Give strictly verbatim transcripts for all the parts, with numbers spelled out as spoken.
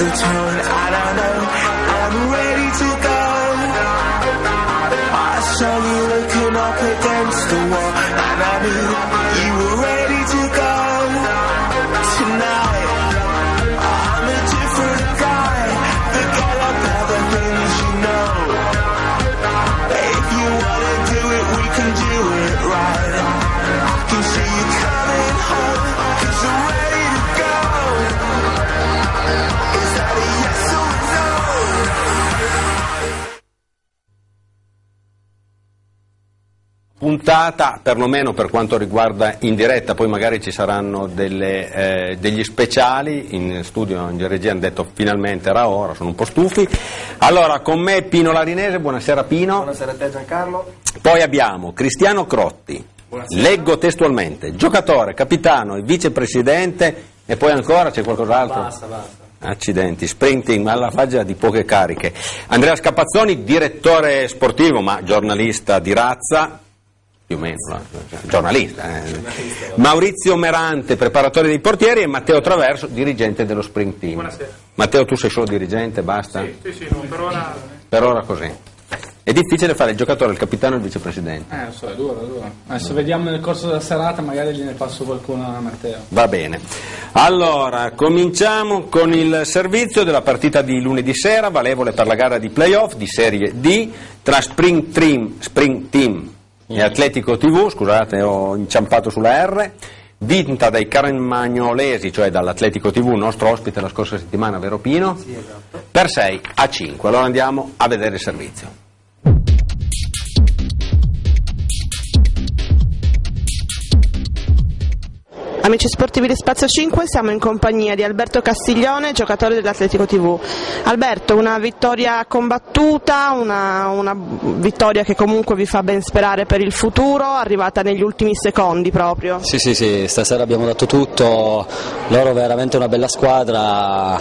return. I don't know, I'm ready to go. I saw you looking up against the wall, and I knew you were ready to go. Tonight, I'm a different guy. Forget about the things you know. If you wanna do it, we can do it right. I can see you coming home, 'cause I'm ready to go. Is that a yes or no? Puntata, perlomeno per quanto riguarda in diretta, poi magari ci saranno delle, eh, degli speciali. In studio in regia hanno detto finalmente era ora, sono un po' stufi. Allora, con me Pino Larinese, buonasera Pino. Buonasera a te Giancarlo. Poi abbiamo Cristiano Crotti, Buonasera. leggo testualmente, giocatore, capitano e vicepresidente, e poi ancora c'è qualcos'altro? Basta, basta. Accidenti, sprinting alla faccia di poche cariche. Andrea Scapazzoni, direttore sportivo ma giornalista di razza, più o meno, cioè, giornalista. Eh. Maurizio Merante, preparatore dei portieri, e Matteo Traverso, dirigente dello Sprint Team. Buonasera. Matteo, tu sei solo dirigente, basta? Sì, sì, sì, no, per ora... Per ora così. È difficile fare il giocatore, il capitano e il vicepresidente. Eh, lo so, è duro, è duro. Adesso vediamo nel corso della serata, magari gliene passo qualcuno a Matteo. Va bene. Allora, cominciamo con il servizio della partita di lunedì sera, valevole per la gara di playoff di Serie D tra Spring Team, Spring Team e Atletico tivù, scusate, ho inciampato sulla R, vinta dai carmagnolesi, cioè dall'Atletico tivù, nostro ospite la scorsa settimana, vero Pino? Sì, esatto. Per sei a cinque. Allora andiamo a vedere il servizio. Amici sportivi di Spazio cinque, siamo in compagnia di Alberto Castiglione, giocatore dell'Atletico tivù. Alberto, una vittoria combattuta, una, una vittoria che comunque vi fa ben sperare per il futuro, arrivata negli ultimi secondi proprio. Sì, sì, sì, stasera abbiamo dato tutto, loro veramente una bella squadra,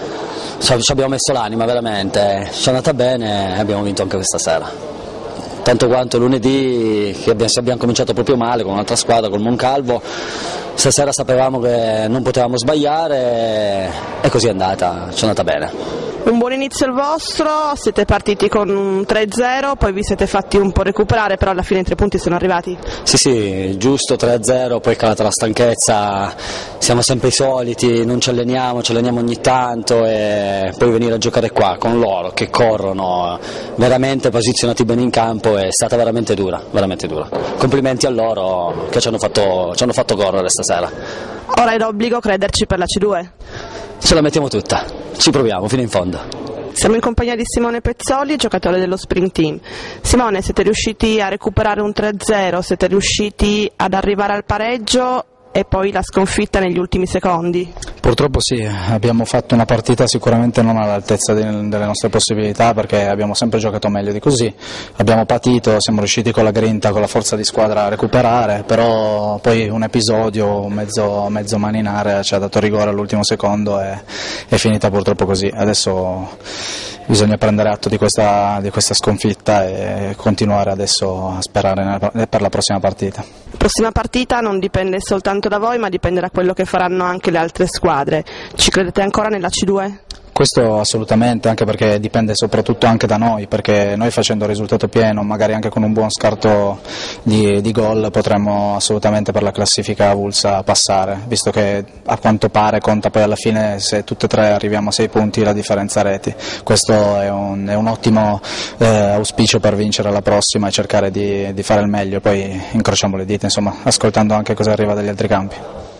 ci abbiamo messo l'anima veramente, ci è andata bene e abbiamo vinto anche questa sera. Tanto quanto lunedì, che abbiamo, abbiamo cominciato proprio male con un'altra squadra, col Moncalvo, stasera sapevamo che non potevamo sbagliare e così è andata, ci è andata bene. Un buon inizio il vostro, siete partiti con un tre zero, poi vi siete fatti un po' recuperare, però alla fine i tre punti sono arrivati. Sì, sì, giusto tre a zero, poi è calata la stanchezza, siamo sempre i soliti, non ci alleniamo, ci alleniamo ogni tanto e poi venire a giocare qua con loro che corrono, veramente posizionati bene in campo, è stata veramente dura, veramente dura. Complimenti a loro che ci hanno fatto, ci hanno fatto correre stasera. Ora è d'obbligo crederci per la C due. Ce la mettiamo tutta, ci proviamo fino in fondo. Siamo in compagnia di Simone Pezzoli, giocatore dello Spring Team. Simone, siete riusciti a recuperare un tre a zero, siete riusciti ad arrivare al pareggio e poi la sconfitta negli ultimi secondi? Purtroppo sì, abbiamo fatto una partita sicuramente non all'altezza de- delle nostre possibilità, perché abbiamo sempre giocato meglio di così, abbiamo patito, siamo riusciti con la grinta, con la forza di squadra a recuperare, però poi un episodio mezzo, mezzo maninare ci ha dato rigore all'ultimo secondo e è finita purtroppo così. Adesso bisogna prendere atto di questa, di questa sconfitta e continuare adesso a sperare nella, per la prossima partita. La prossima partita non dipende soltanto da voi, ma dipende da quello che faranno anche le altre squadre. Ci credete ancora nella C due? Questo assolutamente, anche perché dipende soprattutto anche da noi, perché noi facendo risultato pieno, magari anche con un buon scarto di, di gol, potremmo assolutamente per la classifica avulsa passare, visto che a quanto pare conta poi alla fine, se tutte e tre arriviamo a sei punti, la differenza reti. Questo è un, è un ottimo eh, auspicio per vincere la prossima e cercare di, di fare il meglio, poi incrociamo le dita, insomma, ascoltando anche cosa arriva dagli altri campi.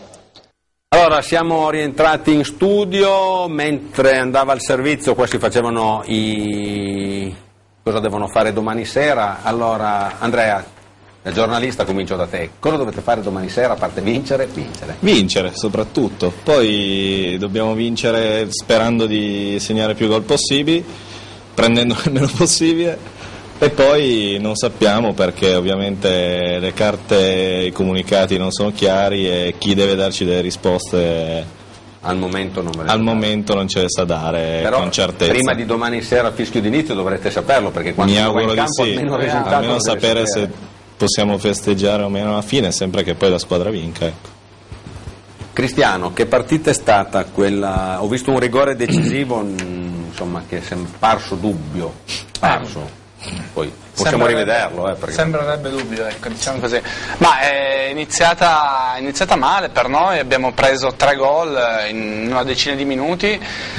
Allora, siamo rientrati in studio, mentre andava il servizio qua si facevano i... cosa devono fare domani sera. Allora, Andrea, da giornalista comincio da te, cosa dovete fare domani sera a parte vincere? Vincere. Vincere soprattutto, poi dobbiamo vincere sperando di segnare più gol possibili, prendendo il meno possibile. E poi non sappiamo perché ovviamente le carte, i comunicati non sono chiari e chi deve darci delle risposte al momento non, al momento non ce le sa dare. Però con certezza. Prima di domani sera fischio d'inizio dovrete saperlo, perché quando mi va auguro in campo di sì, almeno il risultato almeno lo deve sapere, sapere se possiamo festeggiare o meno alla fine, sempre che poi la squadra vinca, ecco. Cristiano, che partita è stata quella? Ho visto un rigore decisivo, mh, insomma, che è parso dubbio, parso. Poi possiamo rivederlo. Eh, perché... Sembrerebbe dubbio, ecco, diciamo così. Ma è iniziata, è iniziata male per noi, abbiamo preso tre gol in una decina di minuti,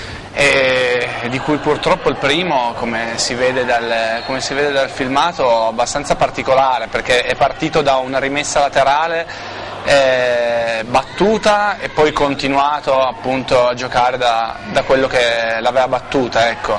e di cui purtroppo il primo, come si vede dal, come si vede dal filmato, abbastanza particolare, perché è partito da una rimessa laterale eh, battuta e poi continuato appunto a giocare da, da quello che l'aveva battuta, ecco.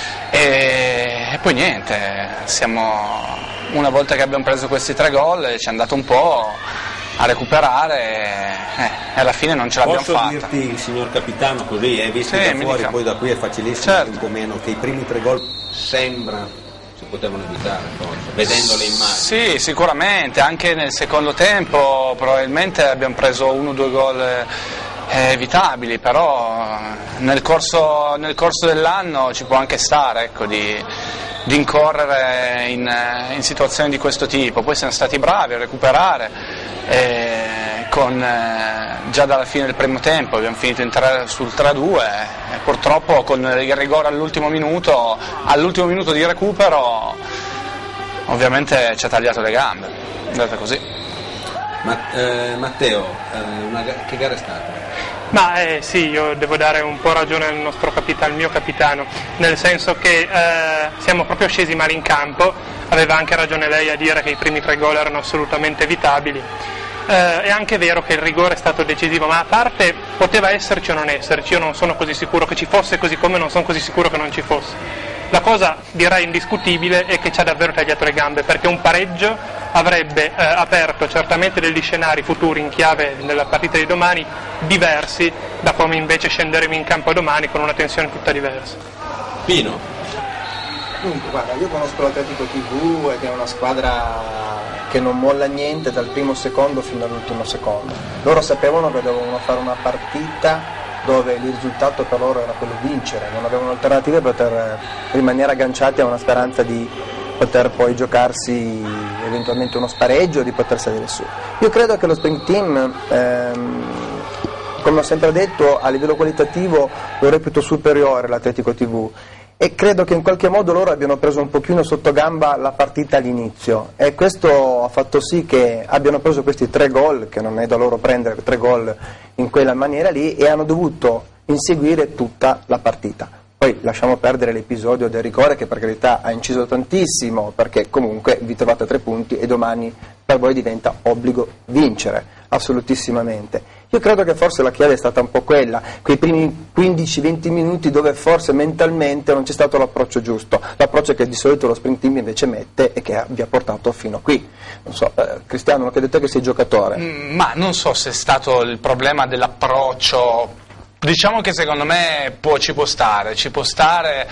E, e poi niente, siamo, una volta che abbiamo preso questi tre gol ci è andato un po' a recuperare eh, e alla fine non ce l'abbiamo Posso fatta. dirti, il signor capitano, così, eh, visto Sì, da mi fuori, dica. poi da qui è facilissimo, Certo. un po' meno, che i primi tre gol sembra si potevano evitare, forse, vedendo le immagini. Sì, sicuramente, anche nel secondo tempo probabilmente abbiamo preso uno o due gol eh, evitabili, però nel corso, nel corso dell'anno ci può anche stare, ecco, di, di incorrere in, in situazioni di questo tipo. Poi siamo stati bravi a recuperare, eh, con, eh, già dalla fine del primo tempo abbiamo finito in tre, sul tre a due e purtroppo con il rigore all'ultimo minuto, all'ultimo minuto di recupero ovviamente ci ha tagliato le gambe, è andata così. Ma, eh, Matteo, eh, una, che gara è stata? Ma eh, sì, io devo dare un po' ragione al nostro capitano, al mio capitano, nel senso che eh, siamo proprio scesi male in campo, aveva anche ragione lei a dire che i primi tre gol erano assolutamente evitabili. Eh, è anche vero che il rigore è stato decisivo, ma a parte poteva esserci o non esserci, io non sono così sicuro che ci fosse, così come non sono così sicuro che non ci fosse. La cosa direi indiscutibile è che ci ha davvero tagliato le gambe, perché un pareggio avrebbe eh, aperto certamente degli scenari futuri in chiave nella partita di domani diversi da come invece scenderemo in campo domani con una tensione tutta diversa. Pino. Dunque, guarda, io conosco l'Atletico tivù ed è una squadra che non molla niente dal primo secondo fino all'ultimo secondo. Loro sapevano che dovevano fare una partita dove il risultato per loro era quello di vincere, non avevano alternative per poter rimanere agganciati a una speranza di poter poi giocarsi eventualmente uno spareggio, di poter salire su. Io credo che lo Spring Team, ehm, come ho sempre detto, a livello qualitativo lo reputo superiore all'Atletico tivù, e credo che in qualche modo loro abbiano preso un pochino sotto gamba la partita all'inizio, e questo ha fatto sì che abbiano preso questi tre gol, che non è da loro prendere tre gol in quella maniera lì, e hanno dovuto inseguire tutta la partita. Poi lasciamo perdere l'episodio del rigore, che per carità ha inciso tantissimo, perché comunque vi trovate tre punti e domani per voi diventa obbligo vincere, assolutissimamente. Io credo che forse la chiave è stata un po' quella, quei primi quindici venti minuti dove forse mentalmente non c'è stato l'approccio giusto, l'approccio che di solito lo Spring Team invece mette e che vi ha portato fino a qui. Non so, eh, Cristiano, non credo te che sei giocatore. Mm, ma non so se è stato il problema dell'approccio. Diciamo che secondo me può, ci può stare, ci può stare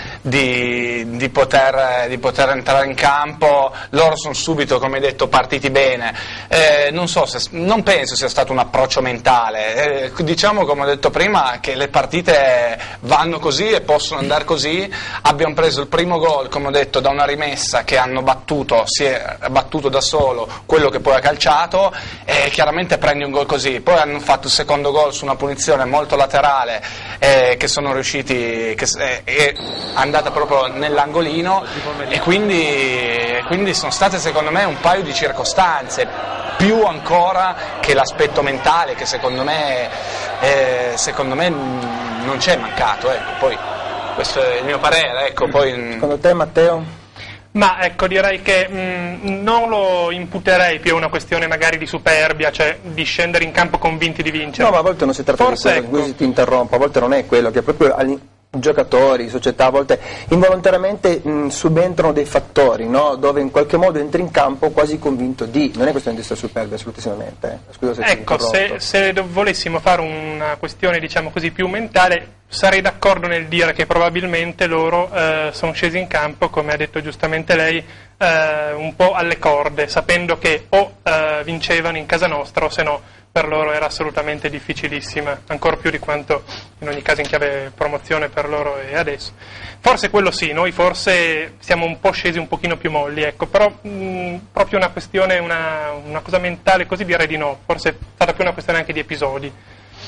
di, di, poter, di poter entrare in campo. Loro sono subito, come hai detto, partiti bene. Eh, non so se, non penso sia stato un approccio mentale. Eh, diciamo, come ho detto prima, che le partite vanno così e possono andare così. Abbiamo preso il primo gol, come ho detto, da una rimessa che hanno battuto, si è battuto da solo quello che poi ha calciato, e chiaramente prendi un gol così. Poi hanno fatto il secondo gol su una punizione molto laterale, Eh, che sono riusciti, che eh, è andata proprio nell'angolino, e quindi, quindi sono state secondo me un paio di circostanze, più ancora che l'aspetto mentale, che secondo me, eh, secondo me non c'è mancato, ecco. Poi questo è il mio parere, ecco. Poi... Secondo te, Matteo? Ma ecco, direi che mh, non lo imputerei più a una questione magari di superbia, cioè di scendere in campo convinti di vincere. No, ma a volte non si tratta Forse, di quello, ecco. scusi ti interrompo, a volte non è quello, che proprio agli giocatori, società, a volte involontariamente mh, subentrano dei fattori, no? Dove in qualche modo entri in campo quasi convinto di, non è questione di essere superbi assolutamente, eh. Scusa se ti Ecco, se, se volessimo fare una questione, diciamo così, più mentale, sarei d'accordo nel dire che probabilmente loro eh, sono scesi in campo, come ha detto giustamente lei, eh, un po' alle corde, sapendo che o eh, vincevano in casa nostra o se no per loro era assolutamente difficilissima, ancora più di quanto in ogni caso in chiave promozione per loro è adesso. Forse quello sì, noi forse siamo un po' scesi un pochino più molli, ecco, però mh, proprio una questione, una, una cosa mentale così direi di no, forse è stata più una questione anche di episodi.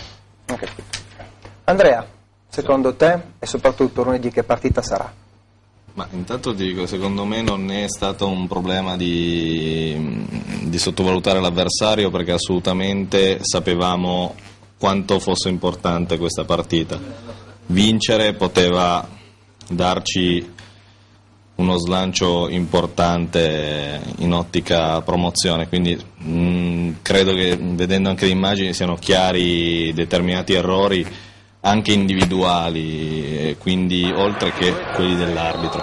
Okay. Andrea, secondo te e soprattutto lunedì che partita sarà? Ma intanto ti dico, secondo me non è stato un problema di, di sottovalutare l'avversario, perché assolutamente sapevamo quanto fosse importante questa partita. Vincere poteva darci uno slancio importante in ottica promozione, quindi mh, credo che vedendo anche le immagini siano chiari determinati errori anche individuali, quindi oltre che quelli dell'arbitro.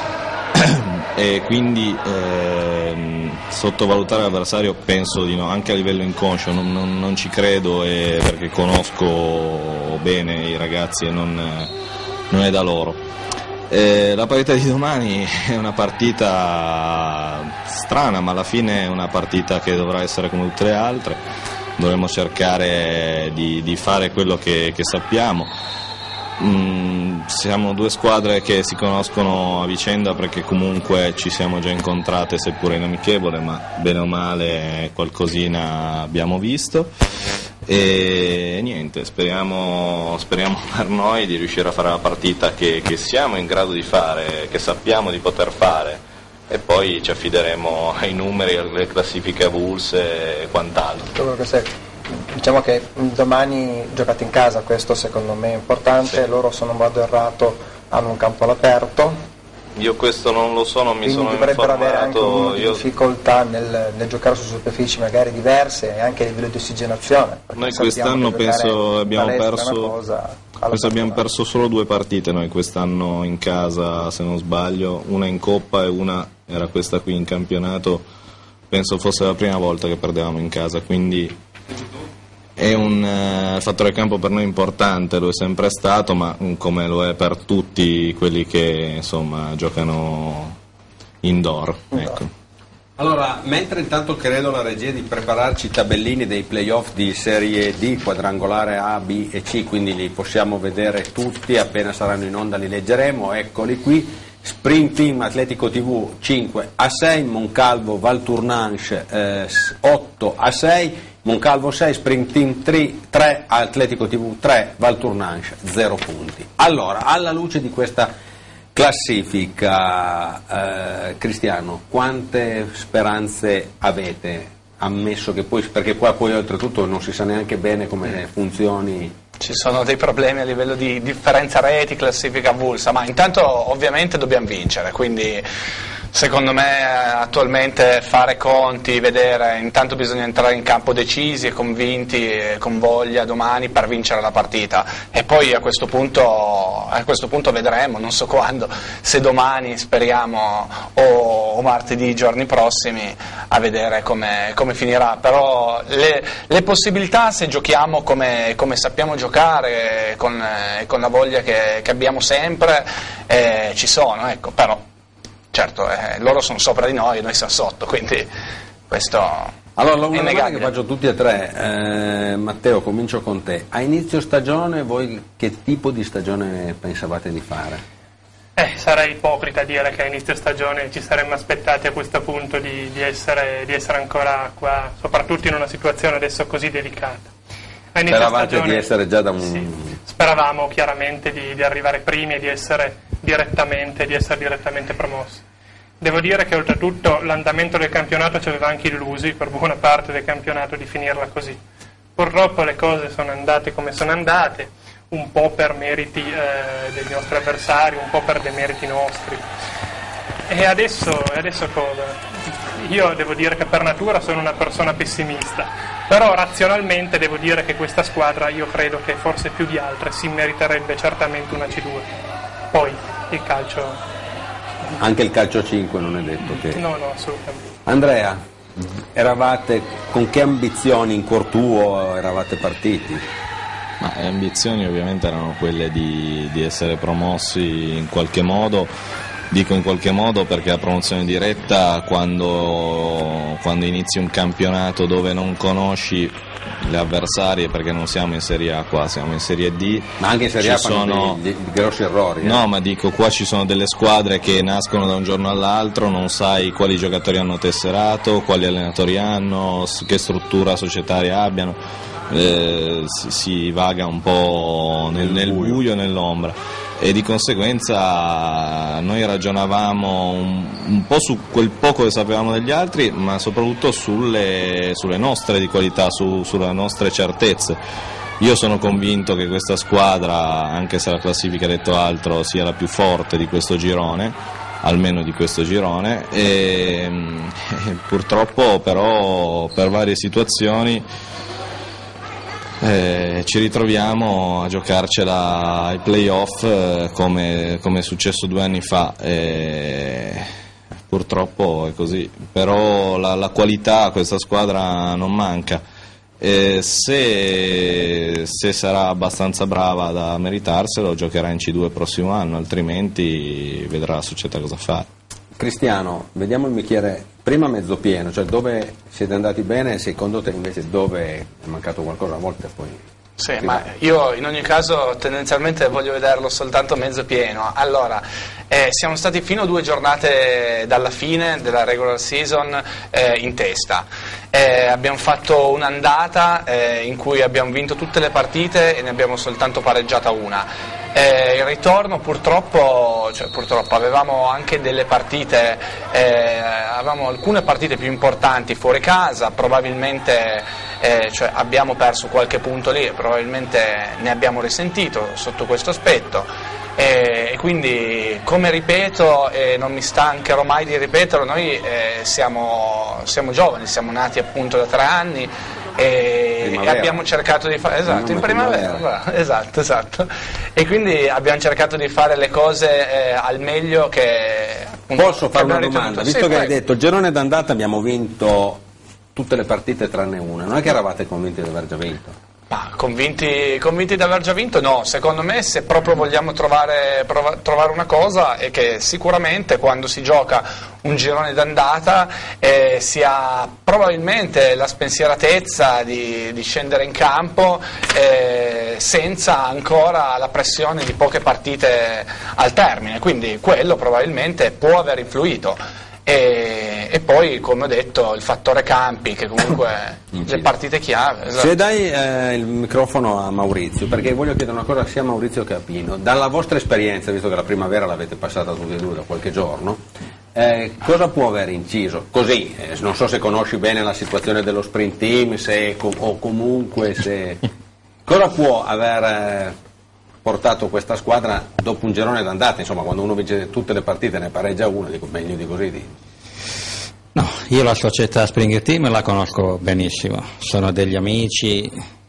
E quindi ehm, sottovalutare l'avversario penso di no, anche a livello inconscio, non, non, non ci credo, e perché conosco bene i ragazzi e non, non è da loro. Eh, la partita di domani è una partita strana, ma alla fine è una partita che dovrà essere come tutte le altre. Dovremmo cercare di, di fare quello che, che sappiamo. Mm, siamo due squadre che si conoscono a vicenda, perché comunque ci siamo già incontrate, seppure in amichevole, ma bene o male qualcosina abbiamo visto. E niente, speriamo, speriamo per noi di riuscire a fare la partita che, che siamo in grado di fare, che sappiamo di poter fare, e poi ci affideremo ai numeri, alle classifiche avulse e quant'altro. Diciamo che domani giocate in casa, questo secondo me è importante, sì. Loro, se non vado errato, hanno un campo all'aperto. Io questo non lo so, non mi sono informato. Dovrebbero avere anche un po' di Io... difficoltà nel, nel giocare su superfici magari diverse, e anche a livello di ossigenazione. Noi quest'anno penso abbiamo perso, penso abbiamo perso solo due partite noi quest'anno in casa, se non sbaglio, una in Coppa e una era questa qui in campionato. Penso fosse la prima volta che perdevamo in casa, quindi è un uh, fattore campo per noi importante, lo è sempre stato, ma um, come lo è per tutti quelli che insomma giocano indoor. Ecco. Allora, mentre intanto credo la regia di prepararci i tabellini dei playoff di Serie D, quadrangolare A, B e C, quindi li possiamo vedere tutti, appena saranno in onda li leggeremo, eccoli qui. Sprint Team Atletico tivù cinque a sei, Moncalvo Valtournanche eh, otto a sei, Moncalvo sei, Sprint Team tre, Atletico tivù tre, Valtournanche zero punti. Allora, alla luce di questa classifica, eh, Cristiano, quante speranze avete? Ammesso che poi, perché qua poi oltretutto non si sa neanche bene come funzioni. Ci sono dei problemi a livello di differenza reti, classifica avulsa, ma intanto ovviamente dobbiamo vincere, quindi secondo me attualmente fare conti, vedere, intanto bisogna entrare in campo decisi e convinti e con voglia domani per vincere la partita, e poi a questo punto, a questo punto vedremo, non so quando, se domani speriamo o, o martedì, i giorni prossimi, a vedere come, come finirà, però le, le possibilità, se giochiamo come, come sappiamo giocare, con, eh, con la voglia che, che abbiamo sempre, eh, ci sono, ecco, però certo, eh, loro sono sopra di noi e noi siamo sotto, quindi questo allora, una è domanda innegabile. Che faccio a tutti e tre, eh, Matteo, comincio con te. A inizio stagione voi che tipo di stagione pensavate di fare? Eh, sarei ipocrita dire che a inizio stagione ci saremmo aspettati a questo punto di, di, essere, di essere ancora qua, soprattutto in una situazione adesso così delicata. A inizio Speravate stagione, di essere già da un... Sì, speravamo chiaramente di, di arrivare primi e di essere direttamente, di essere direttamente promossi. Devo dire che oltretutto l'andamento del campionato ci aveva anche illusi, per buona parte del campionato, di finirla così. Purtroppo le cose sono andate come sono andate, un po' per meriti eh, dei nostri avversari, un po' per demeriti nostri. E adesso, adesso cosa? Io devo dire che per natura sono una persona pessimista, però razionalmente devo dire che questa squadra, io credo che forse più di altre si meriterebbe certamente una C due. Poi il calcio... Anche il calcio cinque non è detto che... No, no, assolutamente. Andrea, eravate con che ambizioni in cuor tuo eravate partiti? Ma le ambizioni ovviamente erano quelle di, di essere promossi in qualche modo, dico in qualche modo perché la promozione diretta, quando, quando inizi un campionato dove non conosci le avversarie, perché non siamo in Serie A qua, siamo in Serie D. Ma anche in Serie A ci fanno sono dei, dei grossi errori. Eh? No, ma dico, qua ci sono delle squadre che nascono da un giorno all'altro, non sai quali giocatori hanno tesserato, quali allenatori hanno, che struttura societaria abbiano. eh, si, si vaga un po' nel, nel buio e nell'ombra, e di conseguenza noi ragionavamo un, un po' su quel poco che sapevamo degli altri, ma soprattutto sulle, sulle nostre di qualità, su, sulle nostre certezze. Io sono convinto che questa squadra, anche se la classifica ha detto altro, sia la più forte di questo girone, almeno di questo girone, e, e purtroppo però per varie situazioni eh, ci ritroviamo a giocarcela ai playoff eh, come, come è successo due anni fa. E purtroppo è così, però la, la qualità a questa squadra non manca. Eh, se, se sarà abbastanza brava da meritarselo, giocherà in C due il prossimo anno, altrimenti vedrà la società cosa fare. Cristiano, vediamo il bicchiere prima mezzo pieno, cioè dove siete andati bene e secondo te invece dove è mancato qualcosa, a volte poi... Sì, ma io in ogni caso tendenzialmente voglio vederlo soltanto mezzo pieno. Allora, eh, siamo stati fino a due giornate dalla fine della regular season eh, in testa. Eh, abbiamo fatto un'andata eh, in cui abbiamo vinto tutte le partite e ne abbiamo soltanto pareggiata una. Eh, il ritorno purtroppo, cioè purtroppo avevamo anche delle partite, eh, avevamo alcune partite più importanti fuori casa, probabilmente eh, cioè abbiamo perso qualche punto lì e probabilmente ne abbiamo risentito sotto questo aspetto. E, e quindi, come ripeto, e non mi stancherò mai di ripeterlo, noi eh, siamo, siamo giovani, siamo nati appunto da tre anni e, e abbiamo cercato di fare esatto in primavera, primavera. esatto esatto e quindi abbiamo cercato di fare le cose eh, al meglio che appunto, posso fare una domanda, visto sì, che prego. Hai detto il girone d'andata abbiamo vinto tutte le partite tranne una, non è che eravate convinti di aver già vinto? Ma convinti, convinti di aver già vinto? No, secondo me se proprio vogliamo trovare, prova, trovare una cosa è che sicuramente quando si gioca un girone d'andata eh, si ha probabilmente la spensieratezza di, di scendere in campo eh, senza ancora la pressione di poche partite al termine, quindi quello probabilmente può aver influito. E, e poi, come ho detto, il fattore campi, che comunque le partite chiave. Esatto. Se dai eh, il microfono a Maurizio, perché voglio chiedere una cosa sia a Maurizio che a Pino, dalla vostra esperienza, visto che la primavera l'avete passata tutti e due da qualche giorno, eh, cosa può aver inciso? Così, eh, non so se conosci bene la situazione dello sprint team, se, o comunque se... cosa può aver... Eh, portato questa squadra dopo un girone d'andata, insomma, quando uno vince tutte le partite ne pareggia una, dico meglio di così. Di... No, io la società Springer Team la conosco benissimo, sono degli amici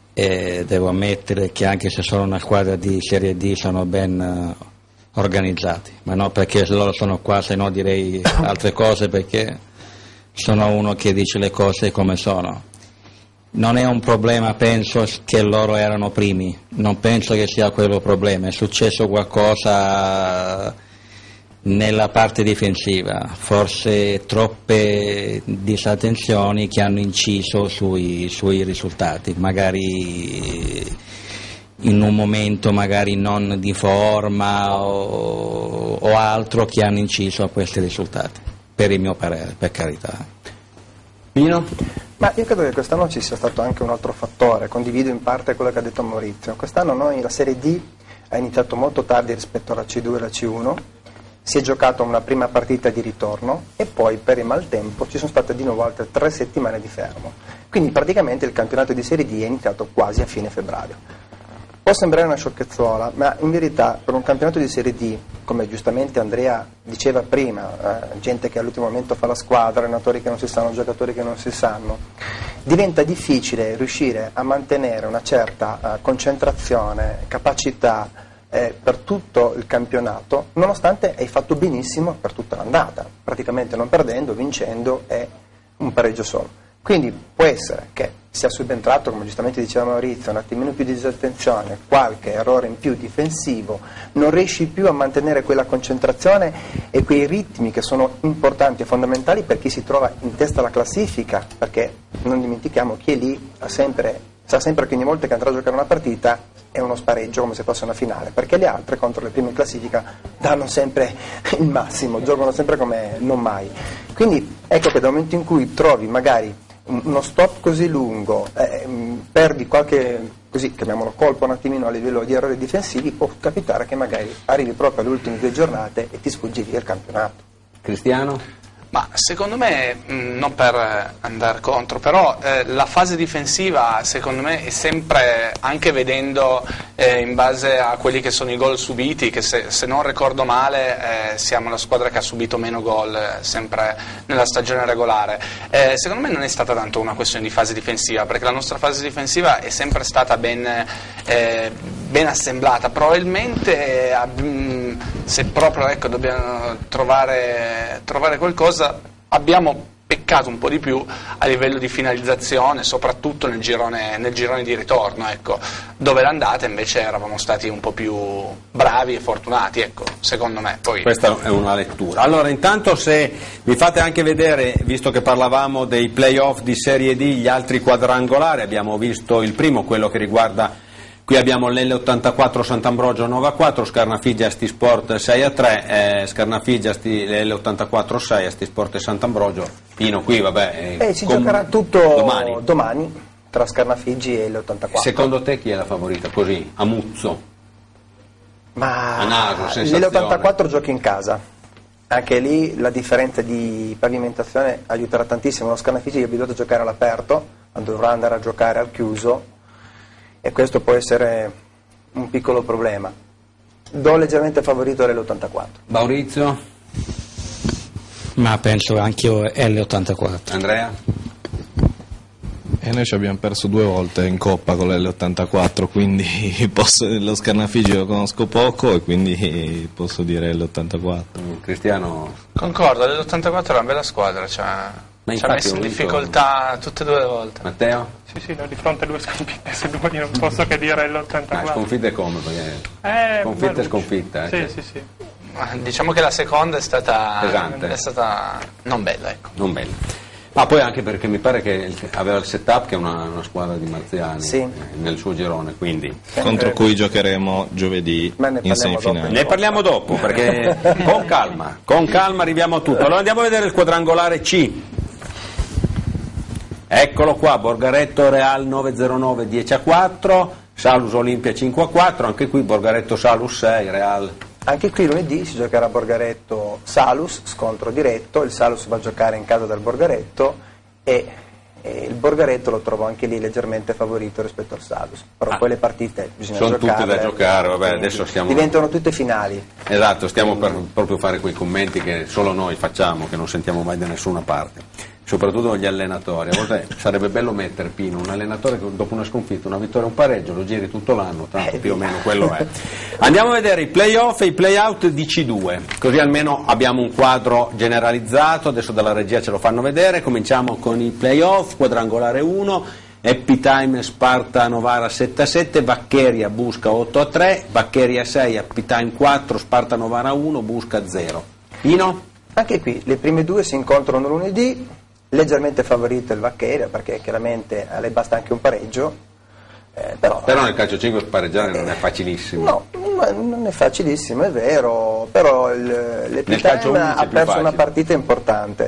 e devo ammettere che anche se sono una squadra di Serie D sono ben uh, organizzati, ma no perché loro sono qua, se no direi altre cose, perché sono uno che dice le cose come sono. Non è un problema, penso, che loro erano primi, non penso che sia quello il problema, è successo qualcosa nella parte difensiva, forse troppe disattenzioni che hanno inciso sui, sui risultati, magari in un momento magari non di forma o, o altro che hanno inciso a questi risultati, per il mio parere, per carità. Pino? Ma io credo che quest'anno ci sia stato anche un altro fattore, condivido in parte quello che ha detto Maurizio. Quest'anno noi la Serie D ha iniziato molto tardi rispetto alla C due e alla C uno, si è giocato una prima partita di ritorno e poi per il maltempo ci sono state di nuovo altre tre settimane di fermo. Quindi praticamente il campionato di Serie D è iniziato quasi a fine febbraio. Può sembrare una sciocchezzuola, ma in verità per un campionato di Serie D, come giustamente Andrea diceva prima, eh, gente che all'ultimo momento fa la squadra, allenatori che non si sanno, giocatori che non si sanno, diventa difficile riuscire a mantenere una certa eh, concentrazione, capacità eh, per tutto il campionato, nonostante hai fatto benissimo per tutta l'andata, praticamente non perdendo, vincendo e un pareggio solo. Quindi può essere che sia subentrato, come giustamente diceva Maurizio, un attimino più di disattenzione, qualche errore in più difensivo, non riesci più a mantenere quella concentrazione e quei ritmi che sono importanti e fondamentali per chi si trova in testa alla classifica, perché non dimentichiamo chi è lì ha sempre, sa sempre che ogni volta che andrà a giocare una partita è uno spareggio come se fosse una finale, perché le altre contro le prime in classifica danno sempre il massimo, giocano sempre come non mai. Quindi ecco che dal momento in cui trovi magari uno stop così lungo, eh, perdi qualche, così chiamiamolo colpo un attimino a livello di errori difensivi, può capitare che magari arrivi proprio alle ultime due giornate e ti sfuggi via il campionato. Cristiano? Ma secondo me, mh, non per andare contro, però eh, la fase difensiva secondo me è sempre, anche vedendo eh, in base a quelli che sono i gol subiti, che se, se non ricordo male eh, siamo la squadra che ha subito meno gol eh, sempre nella stagione regolare, eh, secondo me non è stata tanto una questione di fase difensiva, perché la nostra fase difensiva è sempre stata ben, eh, ben assemblata, probabilmente eh, mh, se proprio ecco, dobbiamo trovare, trovare qualcosa, abbiamo peccato un po' di più a livello di finalizzazione, soprattutto nel girone, nel girone di ritorno, ecco, dove l'andata invece eravamo stati un po' più bravi e fortunati, ecco, secondo me. Poi... Questa è una lettura. Allora, intanto se vi fate anche vedere, visto che parlavamo dei playoff di Serie D, gli altri quadrangolari, abbiamo visto il primo, quello che riguarda... Qui abbiamo l'L ottantaquattro Sant'Ambrogio nove a quattro, Scarnafiggia Asti Sport sei a tre, eh, Scarnafiggia L ottantaquattro sei, Asti Sport e Sant'Ambrogio. Pino qui, vabbè. Eh, si com- giocherà tutto domani. domani tra Scarnafiggi e L ottantaquattro. Secondo te chi è la favorita? Così, a muzzo. Ma a naso, sensazione. l'L ottantaquattro giochi in casa. Anche lì la differenza di pavimentazione aiuterà tantissimo. Lo Scarnafiggi è abituato a giocare all'aperto, dovrà andare a giocare al chiuso. E questo può essere un piccolo problema. Do leggermente favorito l'L ottantaquattro. Maurizio? Ma penso anch'io L ottantaquattro. Andrea? E noi ci abbiamo perso due volte in Coppa con l'L ottantaquattro, quindi posso, lo Scarnafiggi lo conosco poco e quindi posso dire L ottantaquattro. Cristiano? Concordo, l'L ottantaquattro è una bella squadra, cioè, ci ha messo in difficoltà tutte e due le volte. Matteo? Sì, sì, no, di fronte a due sconfitte, se domani non posso che dire l'ottantaquattro. Ah, sconfitte come? Perché Eh, sconfitta e ma- sconfitta. Eh, Sì, cioè, sì, sì. Ma diciamo che la seconda è stata, Pesante. è stata non bella, ecco. Non bella. Ma poi anche perché mi pare che il- aveva il setup che è una, una squadra di Marziani Sì. eh, nel suo girone, quindi Contro cui giocheremo giovedì Ma ne in parliamo semifinale. ne parliamo dopo perché con calma, con calma arriviamo a tutto. Allora andiamo a vedere il quadrangolare C. Eccolo qua, Borgaretto Real nove zero nove dieci a quattro, Salus Olimpia cinque a quattro, anche qui Borgaretto Salus sei, Real. Anche qui lunedì si giocherà Borgaretto Salus, scontro diretto, il Salus va a giocare in casa del Borgaretto e, e il Borgaretto lo trovo anche lì leggermente favorito rispetto al Salus, però Ah. poi le partite bisogna Sono giocarle, tutte da giocare, vabbè, quindi adesso stiamo- diventano tutte finali. Esatto, stiamo per proprio fare quei commenti che solo noi facciamo, che non sentiamo mai da nessuna parte. Soprattutto gli allenatori, a volte sarebbe bello mettere Pino, un allenatore che dopo una sconfitta, una vittoria e un pareggio lo giri tutto l'anno, tanto più o meno quello è. Andiamo a vedere i play-off e i play-out di C due, così almeno abbiamo un quadro generalizzato, adesso dalla regia ce lo fanno vedere. Cominciamo con i play-off, quadrangolare uno, Happy Time Sparta Novara sette a sette, Vaccheria Busca otto a tre, Vaccheria sei, Happy Time quattro, Sparta Novara uno, Busca zero. Pino? Anche qui le prime due si incontrano lunedì, leggermente favorito il Vaccheria perché chiaramente a lei basta anche un pareggio, eh, però, Però nel calcio cinque pareggiare non è facilissimo. no, ma non è facilissimo, è vero, però il, Nel l'Happy calcio Time undici è ha più perso facile. una partita importante,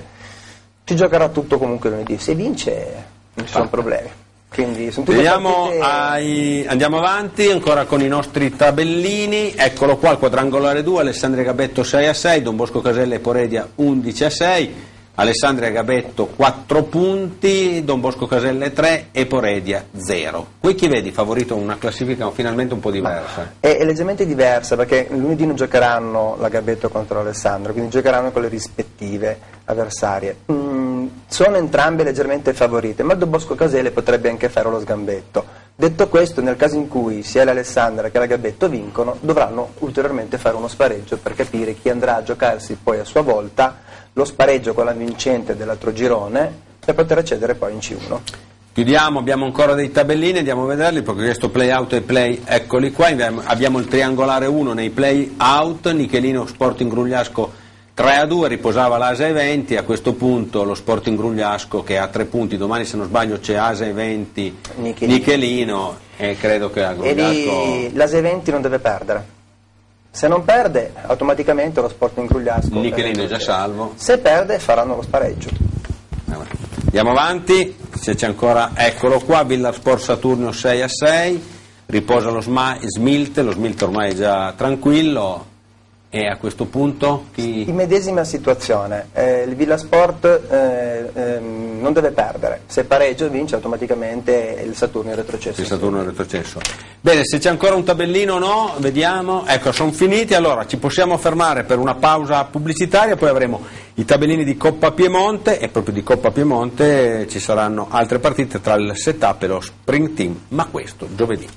ci giocherà tutto comunque lunedì, se vince non ci sono problemi. Quindi sono tutte Vediamo partite- ai- andiamo avanti ancora con i nostri tabellini. Eccolo qua il quadrangolare due, Alessandria Gabetto sei a sei, Don Bosco Casella e Poredia undici a sei, Alessandria Gabetto quattro punti, Don Bosco Caselle tre e Poredia zero. Qui chi vedi favorito una classifica finalmente un po' diversa? È, è leggermente diversa perché lunedì non giocheranno la Gabetto contro l'Alessandro, quindi giocheranno con le rispettive avversarie. Mm, sono entrambe leggermente favorite, ma il Don Bosco Caselle potrebbe anche fare lo sgambetto. Detto questo, nel caso in cui sia l'Alessandra che la Gabetto vincono, dovranno ulteriormente fare uno spareggio per capire chi andrà a giocarsi poi a sua volta lo spareggio con la vincente dell'altro girone per poter accedere poi in C uno. Chiudiamo, abbiamo ancora dei tabellini, andiamo a vederli perché questo play out e play, eccoli qua, abbiamo il triangolare uno nei play out, Nichelino Sporting Grugliasco tre a due, riposava l'Asa Eventi, a questo punto lo Sporting Grugliasco che ha tre punti, domani se non sbaglio c'è Asa Eventi, Nichelino. Nichelino e credo che a E Grugliasco... lì l'Asa Eventi non deve perdere. Se non perde, automaticamente lo Sporting Grugliasco... Nichelino è già salvo. Se perde, faranno lo spareggio. Andiamo avanti, se c'è ancora, eccolo qua, Villarsport Saturnio sei a sei, riposa lo Sma- Smilte, lo Smilte ormai è già tranquillo. E a questo punto chi... Medesima situazione, eh, il Villasport eh, ehm, non deve perdere, se pareggia vince automaticamente il Saturno è retrocesso. Il Saturno è retrocesso. Bene, se c'è ancora un tabellino o no, vediamo, ecco, sono finiti, allora ci possiamo fermare per una pausa pubblicitaria, poi avremo i tabellini di Coppa Piemonte e proprio di Coppa Piemonte ci saranno altre partite tra il setup e lo Spring Team, ma questo giovedì.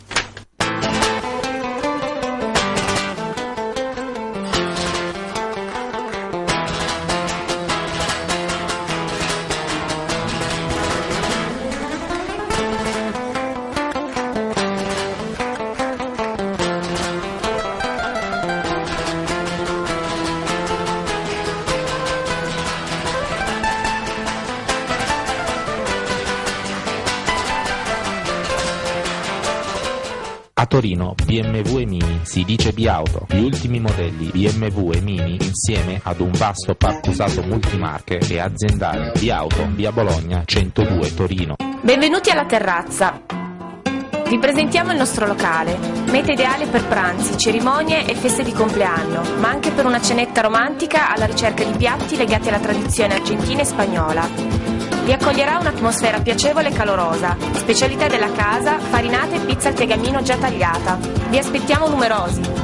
A Torino B M W e Mini si dice Biauto, gli ultimi modelli B M W e Mini insieme ad un vasto parco usato multimarche e aziendali Biauto, via Bologna centodue Torino. Benvenuti alla terrazza. Vi presentiamo il nostro locale, meta ideale per pranzi, cerimonie e feste di compleanno, ma anche per una cenetta romantica alla ricerca di piatti legati alla tradizione argentina e spagnola. Vi accoglierà un'atmosfera piacevole e calorosa, specialità della casa, farinate e pizza al tegamino già tagliata. Vi aspettiamo numerosi.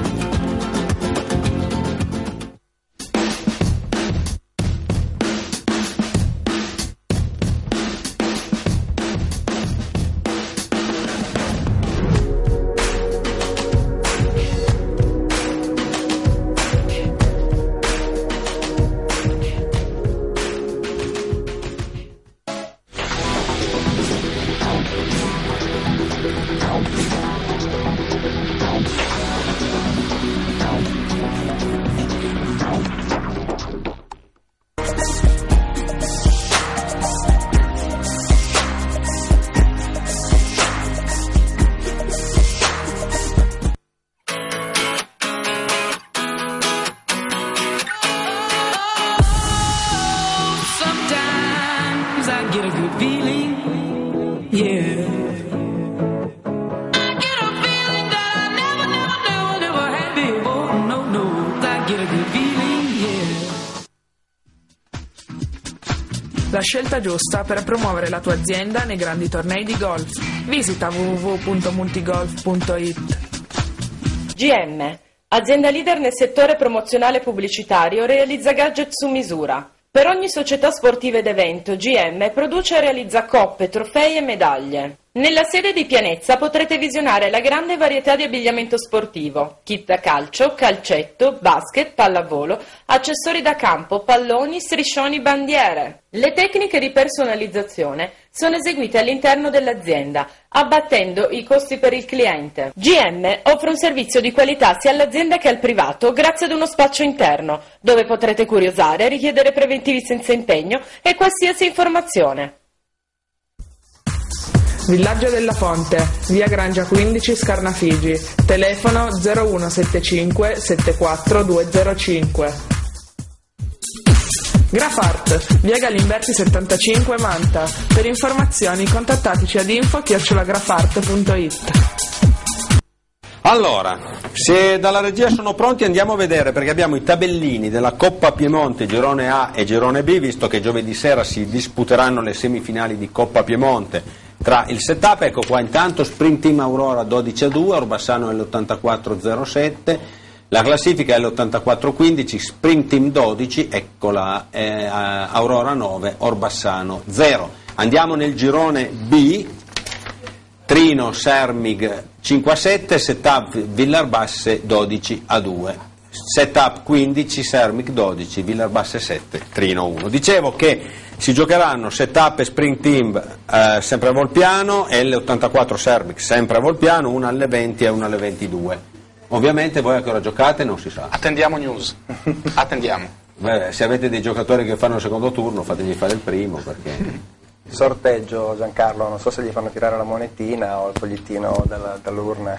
La scelta giusta per promuovere la tua azienda nei grandi tornei di golf. Visita w w w punto multigolf punto i t. G M, azienda leader nel settore promozionale pubblicitario, realizza gadget su misura. Per ogni società sportiva ed evento, G M produce e realizza coppe, trofei e medaglie. Nella sede di Pianezza potrete visionare la grande varietà di abbigliamento sportivo, kit da calcio, calcetto, basket, pallavolo, accessori da campo, palloni, striscioni, bandiere. Le tecniche di personalizzazione sono eseguite all'interno dell'azienda, abbattendo i costi per il cliente. G M offre un servizio di qualità sia all'azienda che al privato grazie ad uno spazio interno, dove potrete curiosare, richiedere preventivi senza impegno e qualsiasi informazione. Villaggio della Fonte, via Grangia quindici, Scarnafigi, telefono zero uno sette cinque sette quattro due zero cinque. Grafart, via Galimberti settantacinque, Manta. Per informazioni contattateci ad info chiocciola grafart punto i t. Allora, se dalla regia sono pronti andiamo a vedere, perché abbiamo i tabellini della Coppa Piemonte Girone A e Girone B, visto che giovedì sera si disputeranno le semifinali di Coppa Piemonte tra il setup. Ecco qua intanto Spring Team Aurora dodici a due, Orbassano L ottantaquattro zero sette, la classifica è L ottantaquattro quindici, Spring Team dodici, eccola, eh, Aurora nove, Orbassano zero. Andiamo nel girone B, Trino Sermig cinque a sette, setup Villarbasse dodici a due, setup quindici, Sermig dodici, Villarbasse sette, Trino uno. Dicevo che si giocheranno setup e Spring Team eh, sempre a Volpiano, L ottantaquattro Sermig sempre a Volpiano, una alle venti e una alle ventidue. Ovviamente voi a che ora giocate non si sa. Attendiamo news, attendiamo. Beh, se avete dei giocatori che fanno il secondo turno fategli fare il primo, perché... Sorteggio, Giancarlo, non so se gli fanno tirare la monetina o il fogliettino dalla, dall'urna.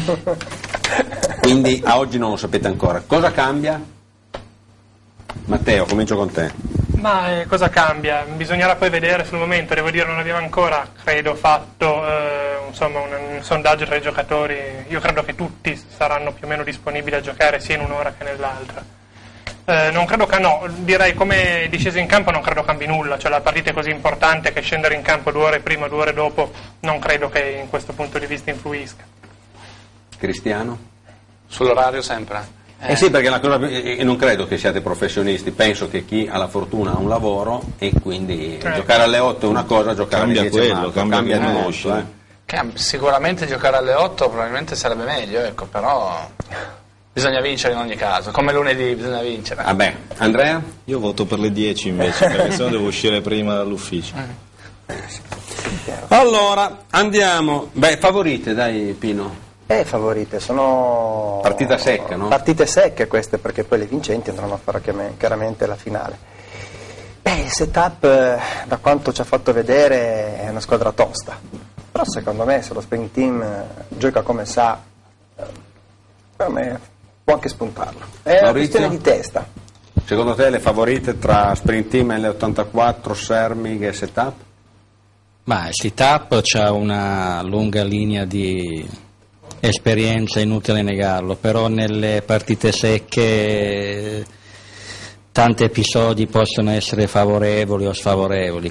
Quindi a oggi non lo sapete ancora. Cosa cambia? Matteo, comincio con te. Ma eh, cosa cambia? Bisognerà poi vedere sul momento, devo dire non abbiamo ancora, credo, fatto eh, insomma, un, un sondaggio tra i giocatori, io credo che tutti saranno più o meno disponibili a giocare sia in un'ora che nell'altra. Eh, non credo che no, direi come discesa in campo non credo cambi nulla, cioè la partita è così importante che scendere in campo due ore prima, due ore dopo non credo che in questo punto di vista influisca. Cristiano? Sull'orario sempre. Eh, eh sì, perché la cosa, e non credo che siate professionisti, penso che chi ha la fortuna ha un lavoro e quindi eh. giocare alle otto è una cosa, giocare cambia alle dieci quello, è cambia, cambia di molto. Eh. Che, sicuramente giocare alle otto probabilmente sarebbe meglio, ecco, però bisogna vincere in ogni caso, come lunedì bisogna vincere. Vabbè, Andrea? Io voto per le dieci invece, perché sennò devo uscire prima dall'ufficio. Eh, sì. Allora, andiamo, beh, favorite dai Pino. Eh, favorite, sono partite secche, no? Partite secche queste, perché poi le vincenti andranno a fare chiaramente la finale. Beh, il setup, da quanto ci ha fatto vedere, è una squadra tosta. Però secondo me, se lo Spring Team gioca come sa, per me può anche spuntarlo. È una questione di testa. Secondo te le favorite tra Spring Team e le ottantaquattro, Serming e setup? Ma il setup c'ha una lunga linea di esperienza, inutile negarlo, però nelle partite secche tanti episodi possono essere favorevoli o sfavorevoli,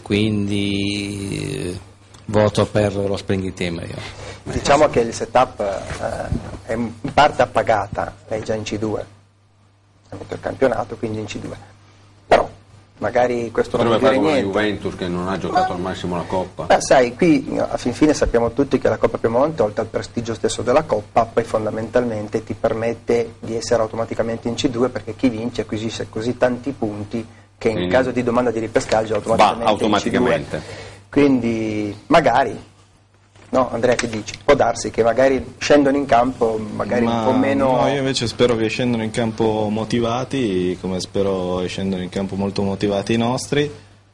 quindi voto per lo Spring Team io. Diciamo che il setup eh, è in parte appagata, è già in C due, ha vinto il campionato, quindi in C due. Però magari questo non vuol dire niente. Juventus che non ha giocato al massimo la Coppa. Beh, sai, qui a fin fine sappiamo tutti che la Coppa Piemonte, oltre al prestigio stesso della Coppa, poi fondamentalmente ti permette di essere automaticamente in C due, perché chi vince acquisisce così tanti punti che in Quindi, caso di domanda di ripescaggio automaticamente, va automaticamente. in C due. Quindi magari, no Andrea, che dici? Può darsi che magari scendono in campo magari Ma un po' meno... No, io invece spero che scendano in campo motivati, come spero che scendano in campo molto motivati i nostri.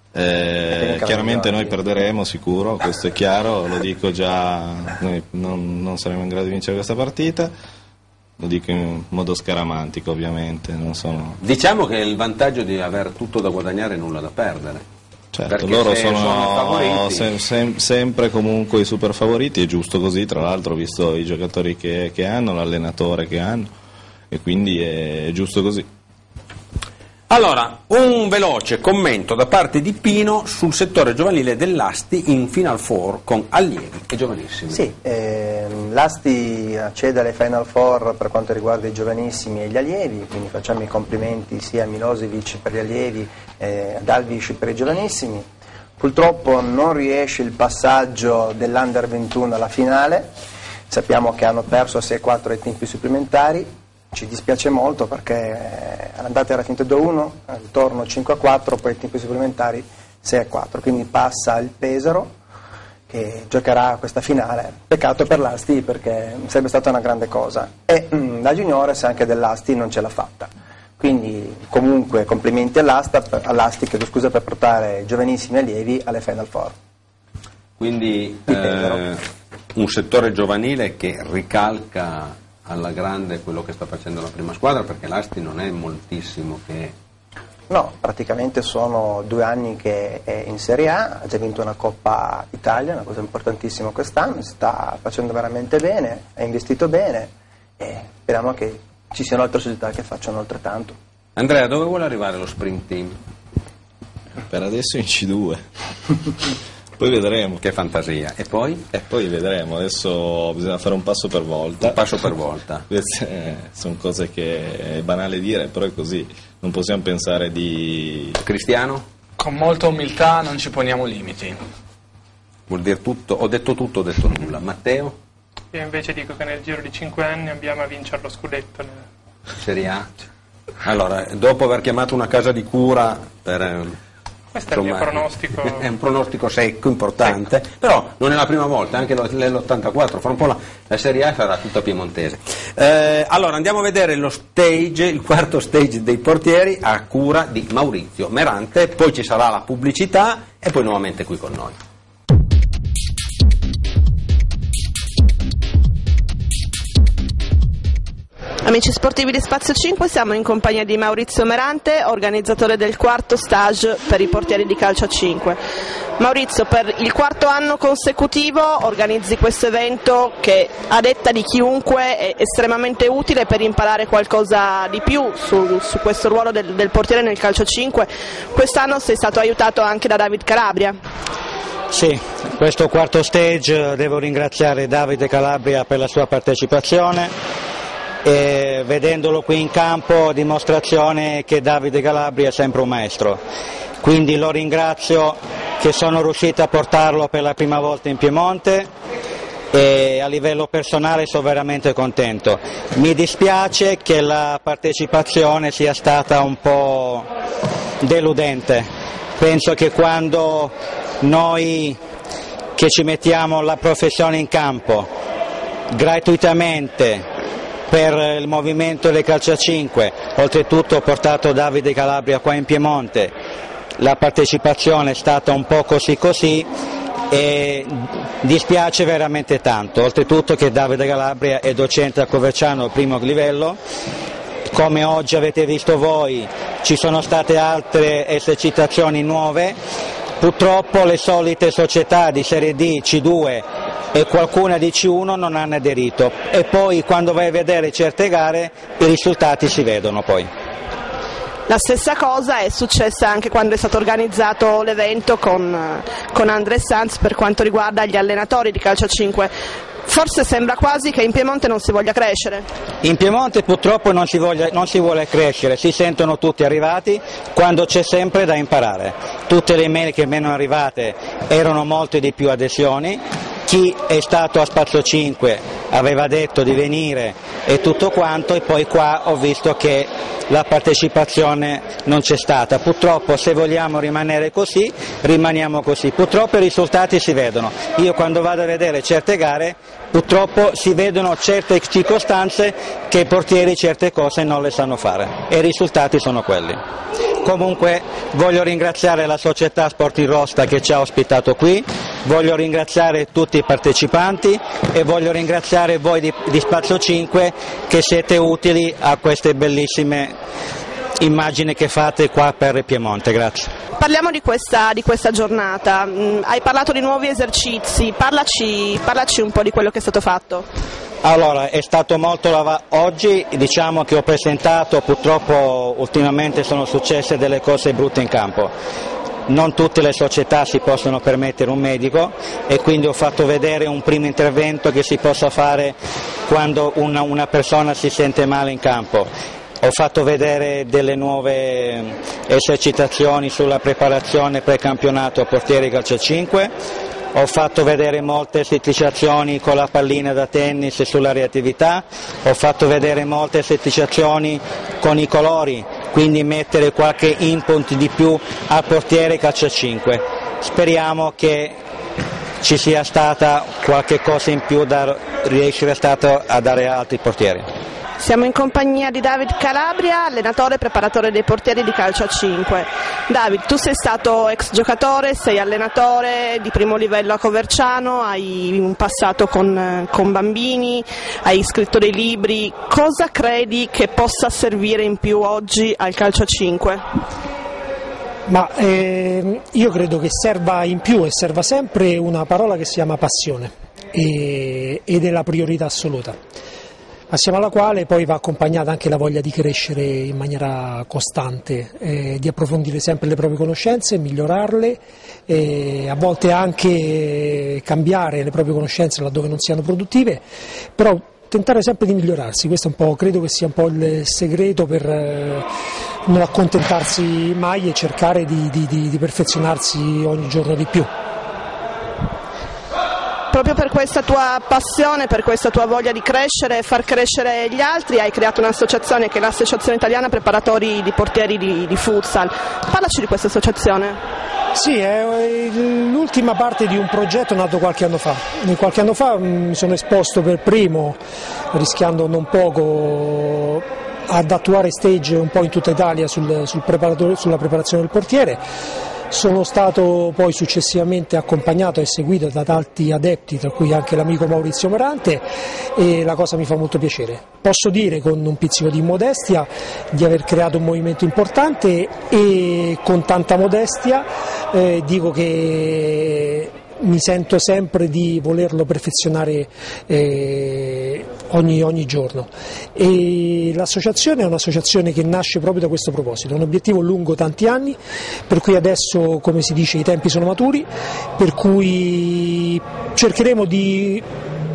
Eh, chiaramente noi perderemo sicuro, questo è chiaro, lo dico già, noi non, non saremo in grado di vincere questa partita, lo dico in modo scaramantico ovviamente. Non sono... Diciamo che il vantaggio di aver tutto da guadagnare e nulla da perdere. Certo, perché loro sono, sono sem- sem- sempre comunque i super favoriti, è giusto così, tra l'altro visto i giocatori che, che hanno, l'allenatore che hanno, e quindi è giusto così. Allora, un veloce commento da parte di Pino sul settore giovanile dell'Asti in Final Four con allievi e giovanissimi. Sì, ehm, l'Asti accede alle Final Four per quanto riguarda i giovanissimi e gli allievi, quindi facciamo i complimenti sia a Milosevic per gli allievi e ad Alvish per i giovanissimi. Purtroppo non riesce il passaggio dell'Under ventuno alla finale, sappiamo che hanno perso a sei a quattro ai tempi supplementari. Ci dispiace molto perché l'andata era finita due a uno, al ritorno cinque a quattro, poi ai tempi supplementari sei a quattro, quindi passa il Pesaro che giocherà questa finale. Peccato per l'Asti perché sarebbe stata una grande cosa. E mh, la Juniores anche dell'Asti non ce l'ha fatta. Quindi comunque complimenti all'Asta, all'Asti chiedo scusa, per portare giovanissimi allievi alle Final Four. Quindi eh, un settore giovanile che ricalca alla grande quello che sta facendo la prima squadra, perché l'Asti non è moltissimo che... No, praticamente sono due anni che è in Serie A, ha già vinto una Coppa Italia, una cosa importantissima quest'anno, sta facendo veramente bene, ha investito bene e speriamo che ci siano altre società che facciano altrettanto. Andrea, dove vuole arrivare lo Spring Team? Per adesso in C due. Poi vedremo. Che fantasia. E poi? E poi vedremo, adesso bisogna fare un passo per volta. Un passo per volta. Queste sono cose che è banale dire, però è così. Non possiamo pensare di... Cristiano? Con molta umiltà non ci poniamo limiti. Vuol dire tutto, ho detto tutto, ho detto nulla. Matteo? Io invece dico che nel giro di cinque anni abbiamo a vincere lo scudetto. Serie A? Allora, dopo aver chiamato una casa di cura per... Questo insomma, è il mio pronostico. È un pronostico secco, importante, ecco. Però non è la prima volta, anche nell'ottantaquattro, fra un po' la, la Serie A sarà tutta piemontese. Eh, allora andiamo a vedere lo stage, il quarto stage dei portieri a cura di Maurizio Merante, poi ci sarà la pubblicità e poi nuovamente qui con noi. Amici sportivi di Spazio cinque, siamo in compagnia di Maurizio Merante, organizzatore del quarto stage per i portieri di calcio a cinque. Maurizio, per il quarto anno consecutivo organizzi questo evento che, a detta di chiunque, è estremamente utile per imparare qualcosa di più su, su questo ruolo del, del portiere nel calcio a cinque. Quest'anno sei stato aiutato anche da David Calabria. Sì, questo quarto stage devo ringraziare Davide Calabria per la sua partecipazione. E vedendolo qui in campo, dimostrazione che Davide Calabria è sempre un maestro, quindi lo ringrazio che sono riuscito a portarlo per la prima volta in Piemonte e a livello personale sono veramente contento. Mi dispiace che la partecipazione sia stata un po' deludente, penso che quando noi che ci mettiamo la professione in campo gratuitamente per il movimento del calcio a cinque, oltretutto ho portato Davide Calabria qua in Piemonte, la partecipazione è stata un po' così così e dispiace veramente tanto, oltretutto che Davide Calabria è docente a Coverciano al primo livello, come oggi avete visto voi ci sono state altre esercitazioni nuove, purtroppo le solite società di Serie D, C due e qualcuna di C uno non hanno aderito e poi quando vai a vedere certe gare i risultati si vedono poi. La stessa cosa è successa anche quando è stato organizzato l'evento con, con André Sanz per quanto riguarda gli allenatori di calcio a cinque. Forse sembra quasi che in Piemonte non si voglia crescere. In Piemonte purtroppo non si, voglia, non si vuole crescere, si sentono tutti arrivati quando c'è sempre da imparare. Tutte le email che mi erano arrivate erano molte di più adesioni. Chi è stato a Spazio cinque aveva detto di venire e tutto quanto e poi qua ho visto che la partecipazione non c'è stata. Purtroppo se vogliamo rimanere così, rimaniamo così. Purtroppo i risultati si vedono. Io quando vado a vedere certe gare, purtroppo si vedono certe circostanze che i portieri certe cose non le sanno fare e i risultati sono quelli. Comunque voglio ringraziare la società Sporting Rosta che ci ha ospitato qui, voglio ringraziare tutti i partecipanti e voglio ringraziare voi di, di Spazio cinque che siete utili a queste bellissime immagini che fate qua per Piemonte. Grazie. Parliamo di questa, di questa giornata, mm, hai parlato di nuovi esercizi, parlaci, parlaci un po' di quello che è stato fatto. Allora, è stato molto lavorato. Oggi diciamo che ho presentato, purtroppo ultimamente sono successe delle cose brutte in campo. Non tutte le società si possono permettere un medico e quindi ho fatto vedere un primo intervento che si possa fare quando una, una persona si sente male in campo. Ho fatto vedere delle nuove esercitazioni sulla preparazione pre-campionato portieri calcio a cinque. Ho fatto vedere molte esercitazioni con la pallina da tennis sulla reattività, ho fatto vedere molte esercitazioni con i colori, quindi mettere qualche input di più al portiere calcio a cinque. Speriamo che ci sia stata qualche cosa in più da riuscire stato a dare a altri portieri. Siamo in compagnia di David Calabria, allenatore e preparatore dei portieri di calcio a cinque. David, tu sei stato ex giocatore, sei allenatore di primo livello a Coverciano, hai un passato con, con bambini, hai scritto dei libri. Cosa credi che possa servire in più oggi al calcio a cinque? Ma eh, io credo che serva in più e serva sempre una parola che si chiama passione e, ed è la priorità assoluta. Assieme alla quale poi va accompagnata anche la voglia di crescere in maniera costante, eh, di approfondire sempre le proprie conoscenze, migliorarle, e a volte anche cambiare le proprie conoscenze laddove non siano produttive, però tentare sempre di migliorarsi. Questo è un po', credo che sia un po' il segreto per eh, non accontentarsi mai e cercare di, di, di, di perfezionarsi ogni giorno di più. Proprio per questa tua passione, per questa tua voglia di crescere e far crescere gli altri, hai creato un'associazione che è l'Associazione Italiana Preparatori di Portieri di, di Futsal. Parlaci di questa associazione. Sì, è l'ultima parte di un progetto nato qualche anno fa. Qualche anno fa mi sono esposto per primo, rischiando non poco, ad attuare stage un po' in tutta Italia sul, sul preparatore, sulla preparazione del portiere. sono stato poi successivamente accompagnato e seguito da tanti adepti, tra cui anche l'amico Maurizio Morante, e la cosa mi fa molto piacere. Posso dire con un pizzico di modestia di aver creato un movimento importante e con tanta modestia eh, dico che mi sento sempre di volerlo perfezionare eh, ogni, ogni giorno, e l'associazione è un'associazione che nasce proprio da questo proposito, un obiettivo lungo tanti anni, per cui adesso, come si dice, i tempi sono maturi, per cui cercheremo di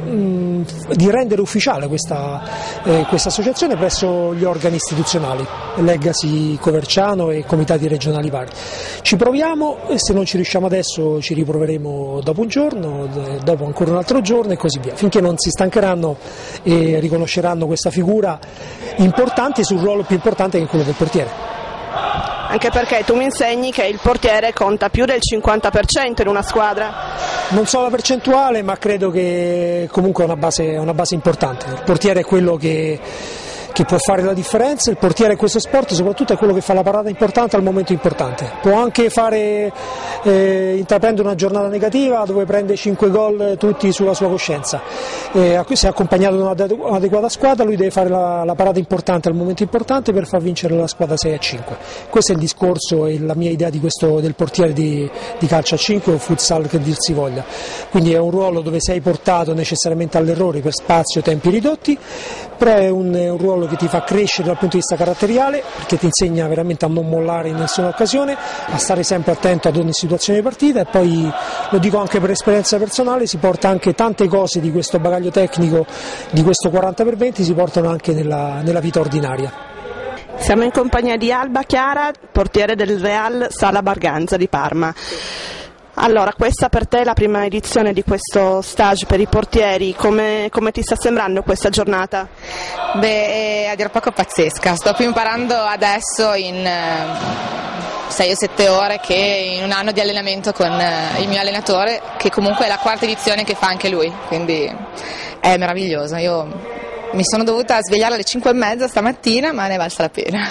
di rendere ufficiale questa, eh, questa associazione presso gli organi istituzionali, Legacy Coverciano e comitati regionali vari. Ci proviamo e se non ci riusciamo adesso ci riproveremo dopo un giorno, dopo ancora un altro giorno e così via, finché non si stancheranno e riconosceranno questa figura importante sul ruolo più importante che è quello del portiere. Anche perché tu mi insegni che il portiere conta più del cinquanta per cento in una squadra. Non so la percentuale, ma credo che comunque è una base, è una base importante. Il portiere è quello che, che può fare la differenza, il portiere in questo sport soprattutto è quello che fa la parata importante al momento importante. Può anche fare, eh, intraprendere una giornata negativa dove prende cinque gol tutti sulla sua coscienza. Eh, se è accompagnato da un'adeguata squadra, lui deve fare la, la parata importante al momento importante per far vincere la squadra sei a cinque. Questo è il discorso e la mia idea di questo, del portiere di, di calcio a cinque o futsal che dir si voglia. Quindi è un ruolo dove sei portato necessariamente all'errore per spazio e tempi ridotti, però è un, è un ruolo che ti fa crescere dal punto di vista caratteriale, perché ti insegna veramente a non mollare in nessuna occasione, a stare sempre attento ad ogni situazione di partita, e poi lo dico anche per esperienza personale, si porta anche tante cose di questo bagaglio tecnico, di questo quaranta per venti, si portano anche nella, nella vita ordinaria. Siamo in compagnia di Alba Chiara, portiere del Real Sala Barganza di Parma. Allora, questa per te è la prima edizione di questo stage per i portieri, come, come ti sta sembrando questa giornata? Beh, è a dir poco pazzesca, sto più imparando adesso in sei o sette ore che in un anno di allenamento con il mio allenatore, che comunque è la quarta edizione che fa anche lui, quindi è meraviglioso. Io mi sono dovuta svegliare alle cinque e mezza stamattina, ma ne è valsa la pena.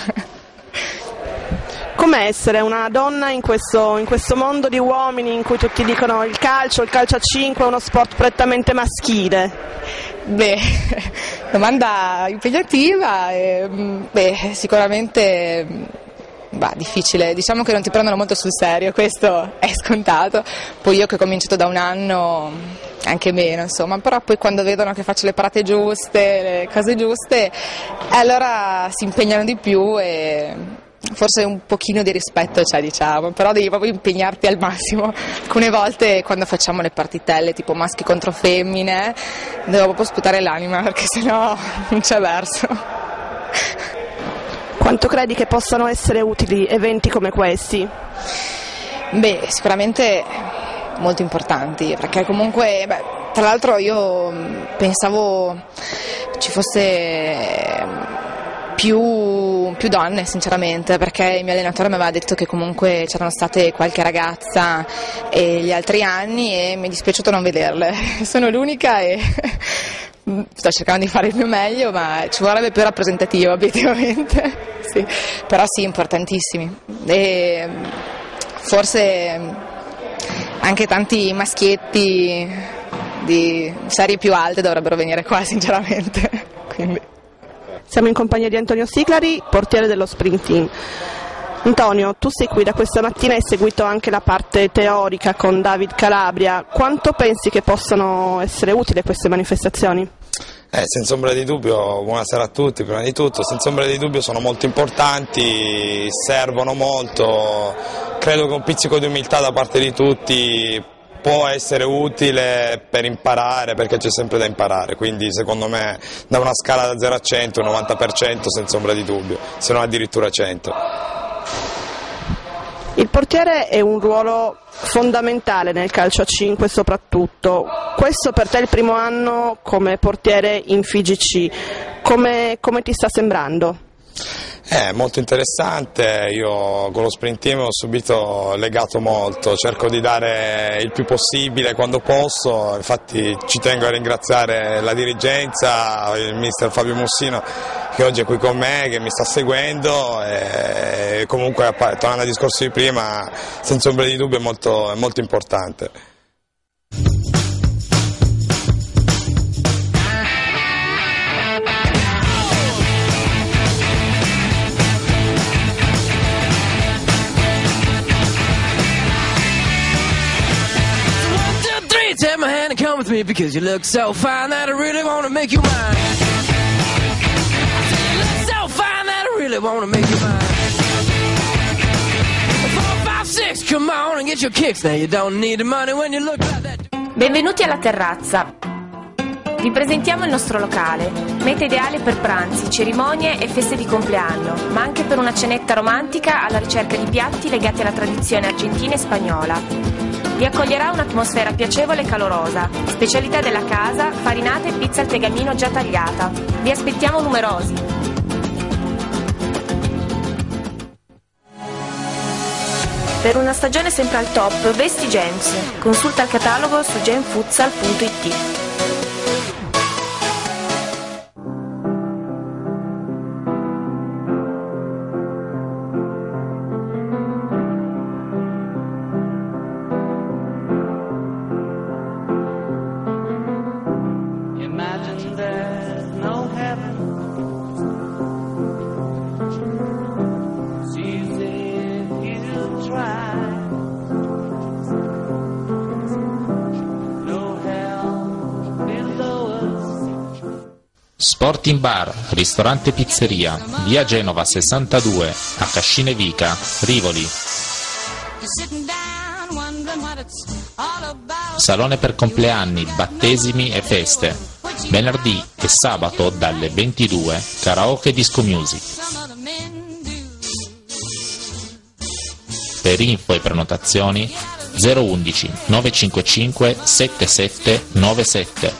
Com'è essere una donna in questo, in questo mondo di uomini in cui tutti dicono il calcio, il calcio a cinque è uno sport prettamente maschile? Beh, domanda impegnativa, e, beh, sicuramente bah, difficile, diciamo che non ti prendono molto sul serio, questo è scontato, poi io che ho cominciato da un anno anche meno, insomma, però poi quando vedono che faccio le parate giuste, le cose giuste, allora si impegnano di più e forse un pochino di rispetto c'è, diciamo, però devi proprio impegnarti al massimo. Alcune volte quando facciamo le partitelle tipo maschi contro femmine devo proprio sputare l'anima perché sennò non c'è verso. Quanto credi che possano essere utili eventi come questi? Beh, sicuramente molto importanti, perché comunque, beh, tra l'altro io pensavo ci fosse più, più donne sinceramente, perché il mio allenatore mi aveva detto che comunque c'erano state qualche ragazza e gli altri anni e mi è dispiaciuto non vederle, sono l'unica e sto cercando di fare il mio meglio, ma ci vorrebbe più rappresentativo obiettivamente, sì. Però sì, importantissimi e forse anche tanti maschietti di serie più alte dovrebbero venire qua sinceramente. Quindi. Siamo in compagnia di Antonio Siglari, portiere dello Spring Team. Antonio, tu sei qui da questa mattina e hai seguito anche la parte teorica con David Calabria. Quanto pensi che possano essere utili queste manifestazioni? Eh, senza ombra di dubbio, buonasera a tutti, prima di tutto, senza ombra di dubbio sono molto importanti, servono molto, credo che un pizzico di umiltà da parte di tutti può essere utile per imparare, perché c'è sempre da imparare, quindi secondo me da una scala da zero a cento, un novanta per cento senza ombra di dubbio, se non addirittura cento. Il portiere è un ruolo fondamentale nel calcio a cinque soprattutto, questo per te è il primo anno come portiere in F I G C, come, come ti sta sembrando? È molto interessante, io con lo Sprint Team ho subito legato molto, cerco di dare il più possibile quando posso, infatti ci tengo a ringraziare la dirigenza, il mister Fabio Mussino che oggi è qui con me, che mi sta seguendo e comunque, tornando al discorso di prima, senza ombra di dubbio è molto, è molto importante. Take my hand and come with me because you look so fine that I really want to make you mine. I said you look so fine that I really want to make you mine. Four, five, six, come on and get your kicks. Now you don't need the money when you look like that. Benvenuti alla terrazza. Vi presentiamo il nostro locale, meta ideale per pranzi, cerimonie e feste di compleanno, ma anche per una cenetta romantica alla ricerca di piatti legati alla tradizione argentina e spagnola. Vi accoglierà un'atmosfera piacevole e calorosa, specialità della casa, farinate e pizza al tegamino già tagliata. Vi aspettiamo numerosi. Per una stagione sempre al top, vesti James. Consulta il catalogo su gemfutsal punto it. Sporting Bar, ristorante pizzeria, via Genova sessantadue, a Cascine Vica, Rivoli. Salone per compleanni, battesimi e feste. Venerdì e sabato dalle ventidue, karaoke e disco music. Per info e prenotazioni zero undici novecentocinquantacinque settantasette novantasette.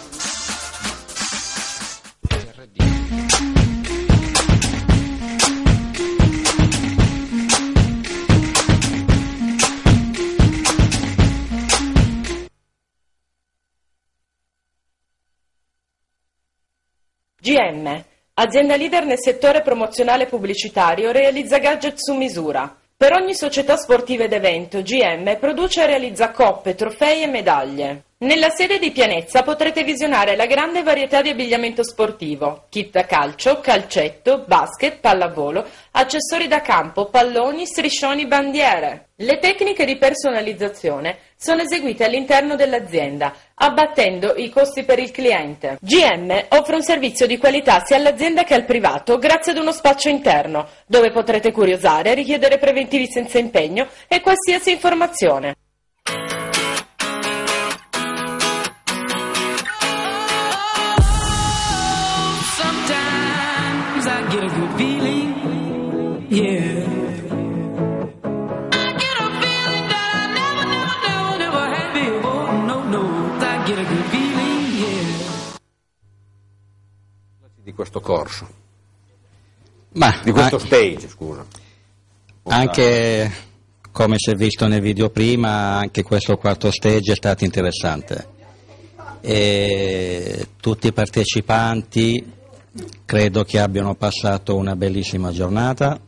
G M, azienda leader nel settore promozionale pubblicitario, realizza gadget su misura. Per ogni società sportiva ed evento, G M produce e realizza coppe, trofei e medaglie. Nella sede di Pianezza potrete visionare la grande varietà di abbigliamento sportivo, kit da calcio, calcetto, basket, pallavolo, accessori da campo, palloni, striscioni, bandiere. Le tecniche di personalizzazione sono eseguite all'interno dell'azienda, abbattendo i costi per il cliente. G M offre un servizio di qualità sia all'azienda che al privato grazie ad uno spaccio interno, dove potrete curiosare, richiedere preventivi senza impegno e qualsiasi informazione. Di questo corso, Ma, di questo an- stage, scusa. Anche come si è visto nel video prima, anche questo quarto stage è stato interessante. E tutti i partecipanti credo che abbiano passato una bellissima giornata,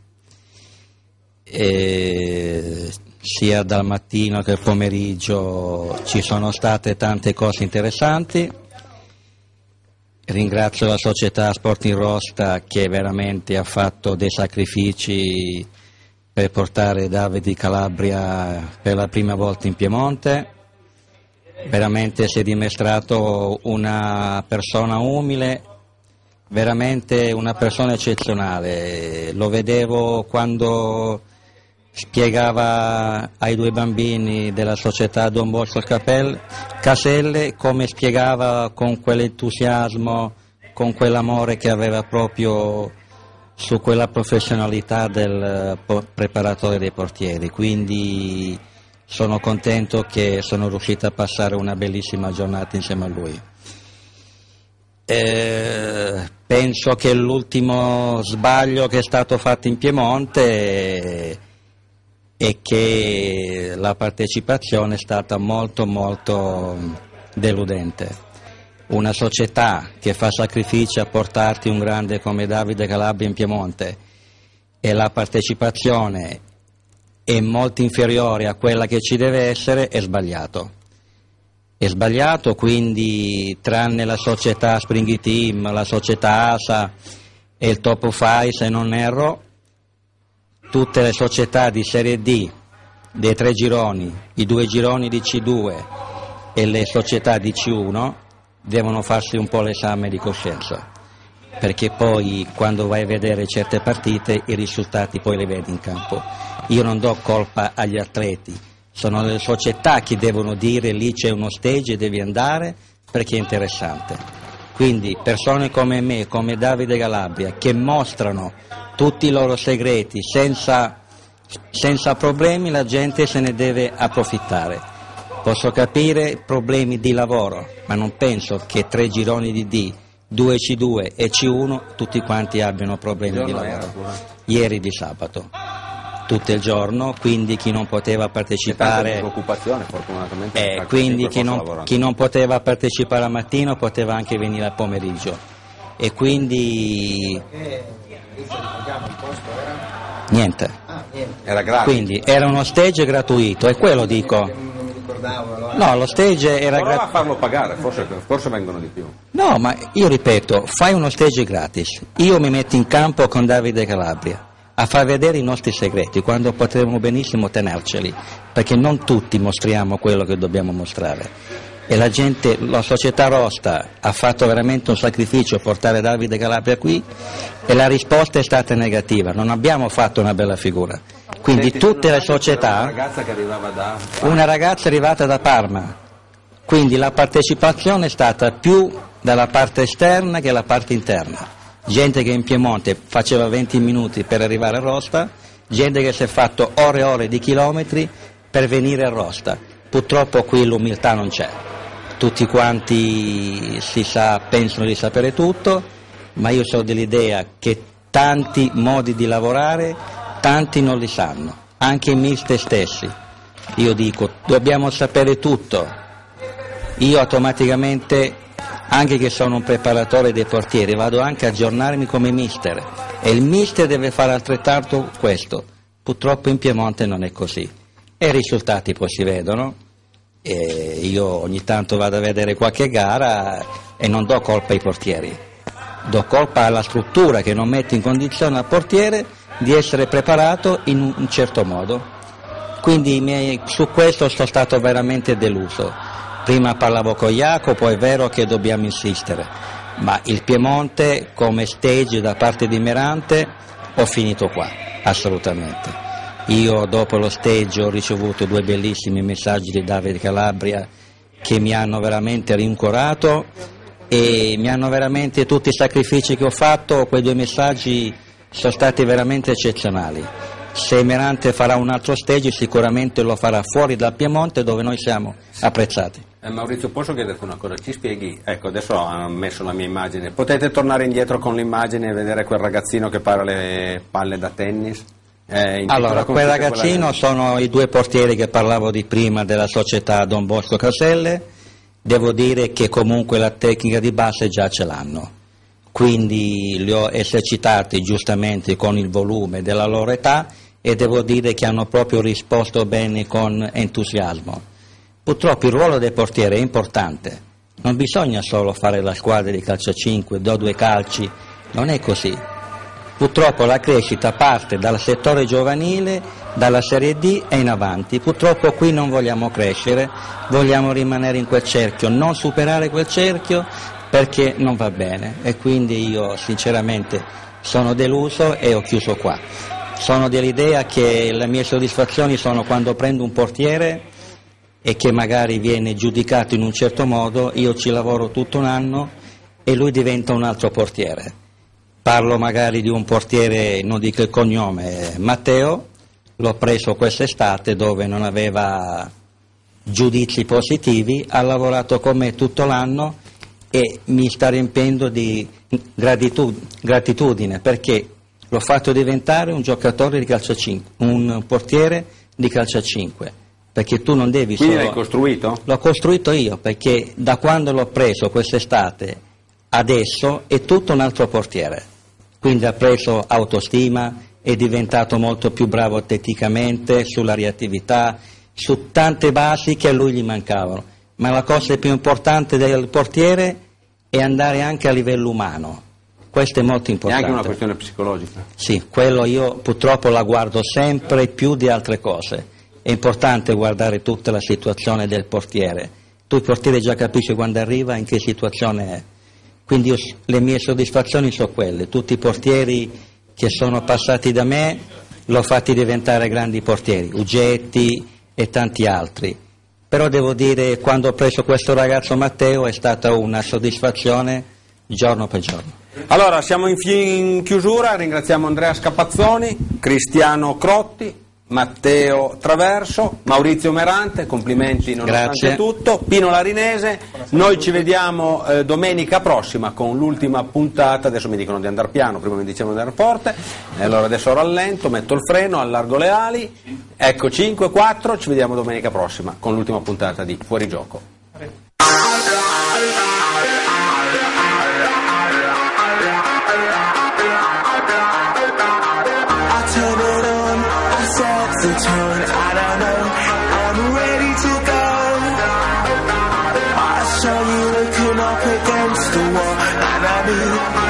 e sia dal mattino che al pomeriggio ci sono state tante cose interessanti. Ringrazio la società Sporting Rosta che veramente ha fatto dei sacrifici per portare Davide di Calabria per la prima volta in Piemonte. Veramente si è dimostrato una persona umile, veramente una persona eccezionale. Lo vedevo quando spiegava ai due bambini della società Don Bosco Capel, Caselle come spiegava con quell'entusiasmo, con quell'amore che aveva proprio su quella professionalità del preparatore dei portieri. Quindi sono contento che sono riuscito a passare una bellissima giornata insieme a lui. Eh, penso che l'ultimo sbaglio che è stato fatto in Piemonte e che la partecipazione è stata molto molto deludente. una società che fa sacrifici a portarti un grande come Davide Calabria in Piemonte e la partecipazione è molto inferiore a quella che ci deve essere, è sbagliato. È sbagliato, quindi tranne la società Spring Team, la società A S A e il Top Fai, se non erro, tutte le società di Serie D, dei tre gironi, i due gironi di C due e le società di C uno, devono farsi un po' l'esame di coscienza, perché poi quando vai a vedere certe partite i risultati poi li vedi in campo. Io non do colpa agli atleti, sono le società che devono dire lì c'è uno stage e devi andare perché è interessante. Quindi persone come me, come Davide Calabria, che mostrano tutti i loro segreti senza, senza problemi, la gente se ne deve approfittare. Posso capire problemi di lavoro, ma non penso che tre gironi di D, due C due e C uno tutti quanti abbiano problemi di lavoro. Ieri di sabato, tutto il giorno, quindi chi non poteva partecipare, occupazione, fortunatamente, eh, quindi chi non, chi non poteva partecipare al mattino poteva anche venire al pomeriggio, e quindi niente, era gratis. Quindi era uno stage gratuito, e quello dico. No, lo stage era gratuito. gratuito. A farlo pagare, forse, forse vengono di più. No, ma io ripeto, fai uno stage gratis, io mi metto in campo con Davide Calabria a far vedere i nostri segreti, quando potremmo benissimo tenerceli, perché non tutti mostriamo quello che dobbiamo mostrare. E la gente, la società Rosta ha fatto veramente un sacrificio a portare Davide Calabria qui, e la risposta è stata negativa, non abbiamo fatto una bella figura. Quindi Senti, tutte le una società, ragazza che arrivava da una ragazza arrivata da Parma, quindi la partecipazione è stata più dalla parte esterna che dalla parte interna. Gente che in Piemonte faceva venti minuti per arrivare a Rosta, gente che si è fatto ore e ore di chilometri per venire a Rosta. Purtroppo qui l'umiltà non c'è, tutti quanti si sa, pensano di sapere tutto, ma io sono dell'idea che tanti modi di lavorare, tanti non li sanno, anche i mister stessi. Io dico, dobbiamo sapere tutto. Io automaticamente, anche che sono un preparatore dei portieri, vado anche a aggiornarmi come mister, e il mister deve fare altrettanto questo. Purtroppo in Piemonte non è così, e i risultati poi si vedono, e io ogni tanto vado a vedere qualche gara e non do colpa ai portieri, do colpa alla struttura che non mette in condizione al portiere di essere preparato in un certo modo. Quindi miei, su questo sono stato veramente deluso. Prima parlavo con Jacopo, è vero che dobbiamo insistere, ma il Piemonte come stage da parte di Merante ho finito qua, assolutamente. Io dopo lo stage ho ricevuto due bellissimi messaggi di Davide Calabria che mi hanno veramente rincuorato, e mi hanno veramente, tutti i sacrifici che ho fatto, quei due messaggi sono stati veramente eccezionali. Se Merante farà un altro stage sicuramente lo farà fuori dal Piemonte, dove noi siamo apprezzati. Eh, Maurizio, posso chiederti una cosa? Ci spieghi? Ecco, adesso ho messo la mia immagine. Potete tornare indietro con l'immagine e vedere quel ragazzino che para le palle da tennis? Eh, allora, quel ragazzino quella... sono i due portieri che parlavo di prima della società Don Bosco Caselle. Devo dire che comunque la tecnica di base già ce l'hanno, quindi li ho esercitati giustamente con il volume della loro età, e devo dire che hanno proprio risposto bene con entusiasmo. Purtroppo il ruolo del portiere è importante, non bisogna solo fare la squadra di calcio a cinque, do due calci, non è così. Purtroppo la crescita parte dal settore giovanile, dalla Serie D e in avanti. Purtroppo qui non vogliamo crescere, vogliamo rimanere in quel cerchio, non superare quel cerchio perché non va bene, e quindi io sinceramente sono deluso e ho chiuso qua. Sono dell'idea che le mie soddisfazioni sono quando prendo un portiere e che magari viene giudicato in un certo modo, io ci lavoro tutto un anno e lui diventa un altro portiere. Parlo magari di un portiere, non dico il cognome, Matteo, l'ho preso quest'estate dove non aveva giudizi positivi, ha lavorato con me tutto l'anno e mi sta riempiendo di gratitudine perché l'ho fatto diventare un giocatore di calcio a cinque, un portiere di calcio a cinque, perché tu non devi Quindi solo... l'hai costruito? L'ho costruito io, perché da quando l'ho preso quest'estate adesso è tutto un altro portiere, quindi ha preso autostima, è diventato molto più bravo tecnicamente, sulla reattività, su tante basi che a lui gli mancavano, ma la cosa più importante del portiere è andare anche a livello umano, questo è molto È importante. anche una questione psicologica. Sì, quello io purtroppo la guardo sempre più di altre cose, è importante guardare tutta la situazione del portiere, tu il portiere già capisci quando arriva in che situazione è, quindi io, le mie soddisfazioni sono quelle, tutti i portieri che sono passati da me l'ho fatti diventare grandi portieri, Ugetti e tanti altri, però devo dire quando ho preso questo ragazzo Matteo è stata una soddisfazione giorno per giorno. Allora, siamo in, fi- in chiusura, ringraziamo Andrea Scapazzoni, Cristiano Crotti, Matteo Traverso, Maurizio Merante, complimenti nonostante Grazie. tutto, Pino Larinese, noi ci vediamo eh, domenica prossima con l'ultima puntata, adesso mi dicono di andare piano, prima mi dicevano di andare forte, e allora adesso rallento, metto il freno, allargo le ali, ecco cinque quattro, ci vediamo domenica prossima con l'ultima puntata di Fuorigioco. The tone, I don't know, I'm ready to go. I saw you looking up against the wall, and I knew